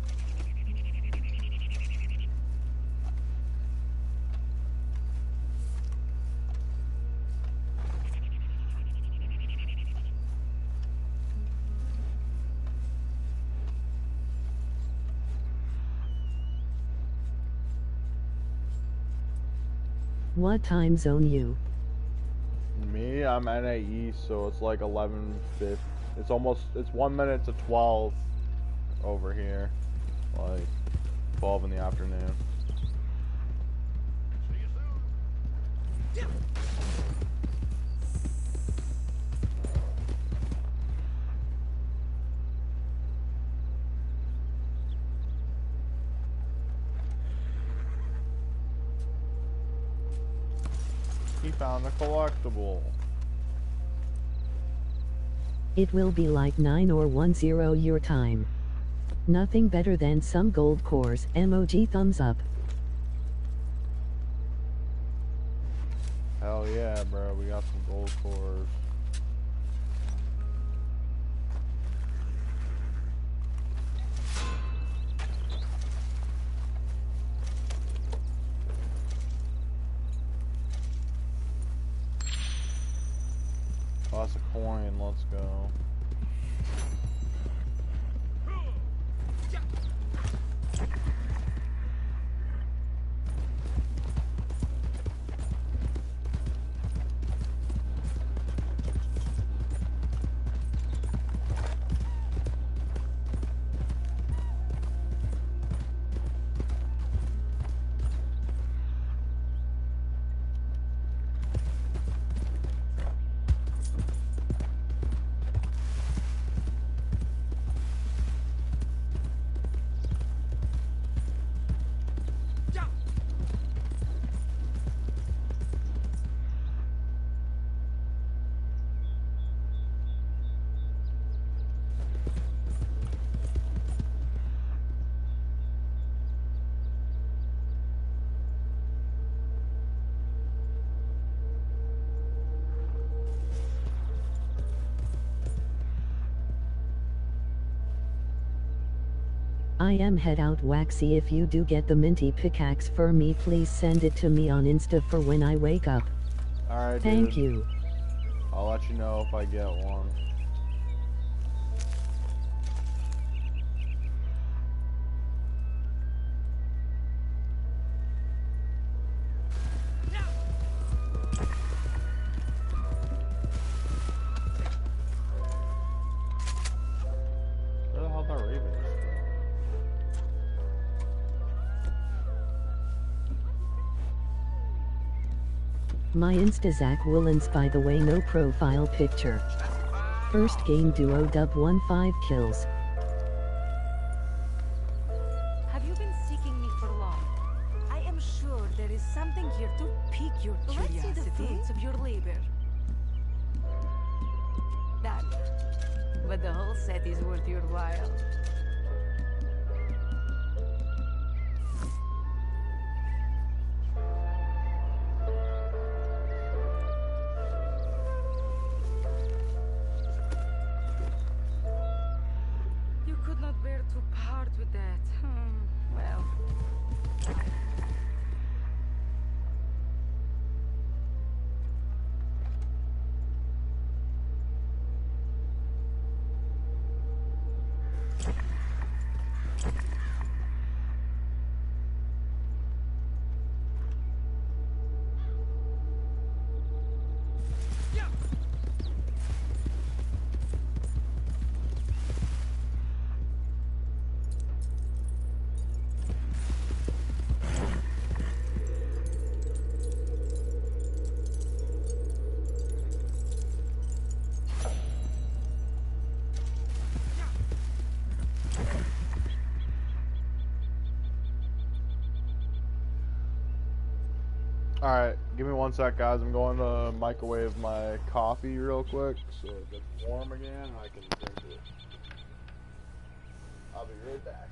What time zone you? Me, I'm NAE, so it's like 11:50. It's 1 minute to 12 over here. Like 12 in the afternoon. See you soon. He found a collectible. It will be like 9 or 1-0 your time. Nothing better than some gold cores. Emoji thumbs up. Hell yeah, bro. We got some gold cores. Oh, that's a coin. Let's go. I am head out waxy. If you do get the minty pickaxe for me, please send it to me on Insta for when I wake up. Alright, Thank dude. you. I'll let you know if I get one. Where the hell that raven is? My Insta Zach Willens, by the way, no profile picture. First game duo dub 1-5 kills. Have you been seeking me for long? I am sure there is something here to pique your curiosity. Let's see the fruits of your labor. Done. But the whole set is worth your while. You could not bear to part with that. Well. Alright, give me 1 sec, guys. I'm going to microwave my coffee real quick so it gets warm again and I can drink it. I'll be right back.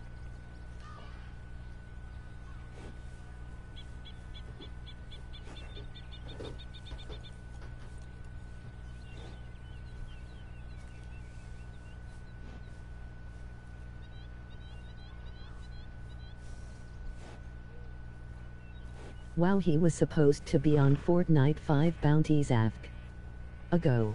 Wow, he was supposed to be on Fortnite 5 bounties ago.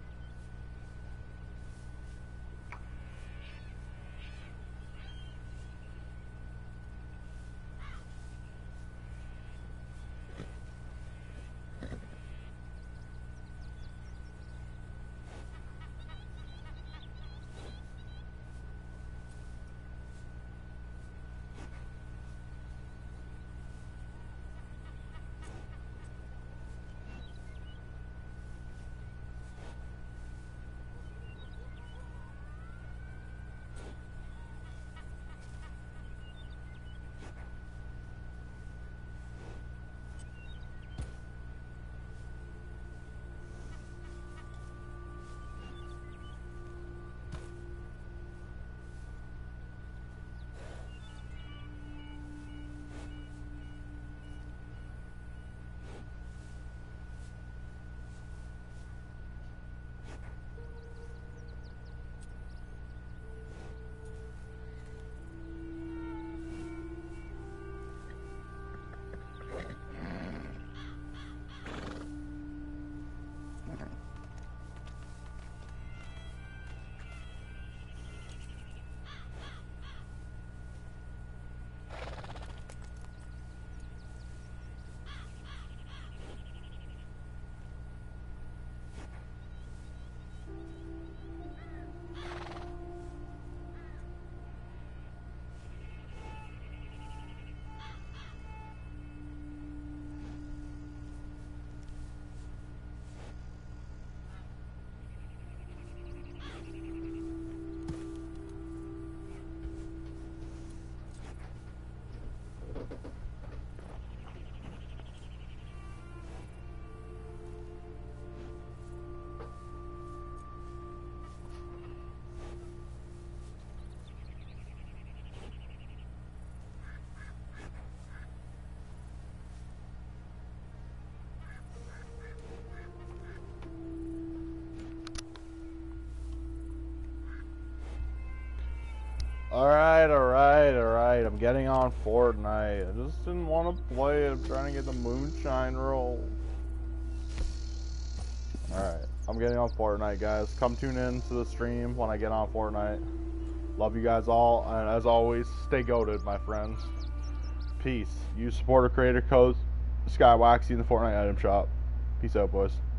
Alright. I'm getting on Fortnite. I just didn't want to play it. I'm trying to get the MoonShine roll. Alright. I'm getting on Fortnite, guys. Come tune in to the stream when I get on Fortnite. Love you guys all. And as always, stay goated, my friends. Peace. Use supporter creator code skywaxie in the Fortnite item shop. Peace out, boys.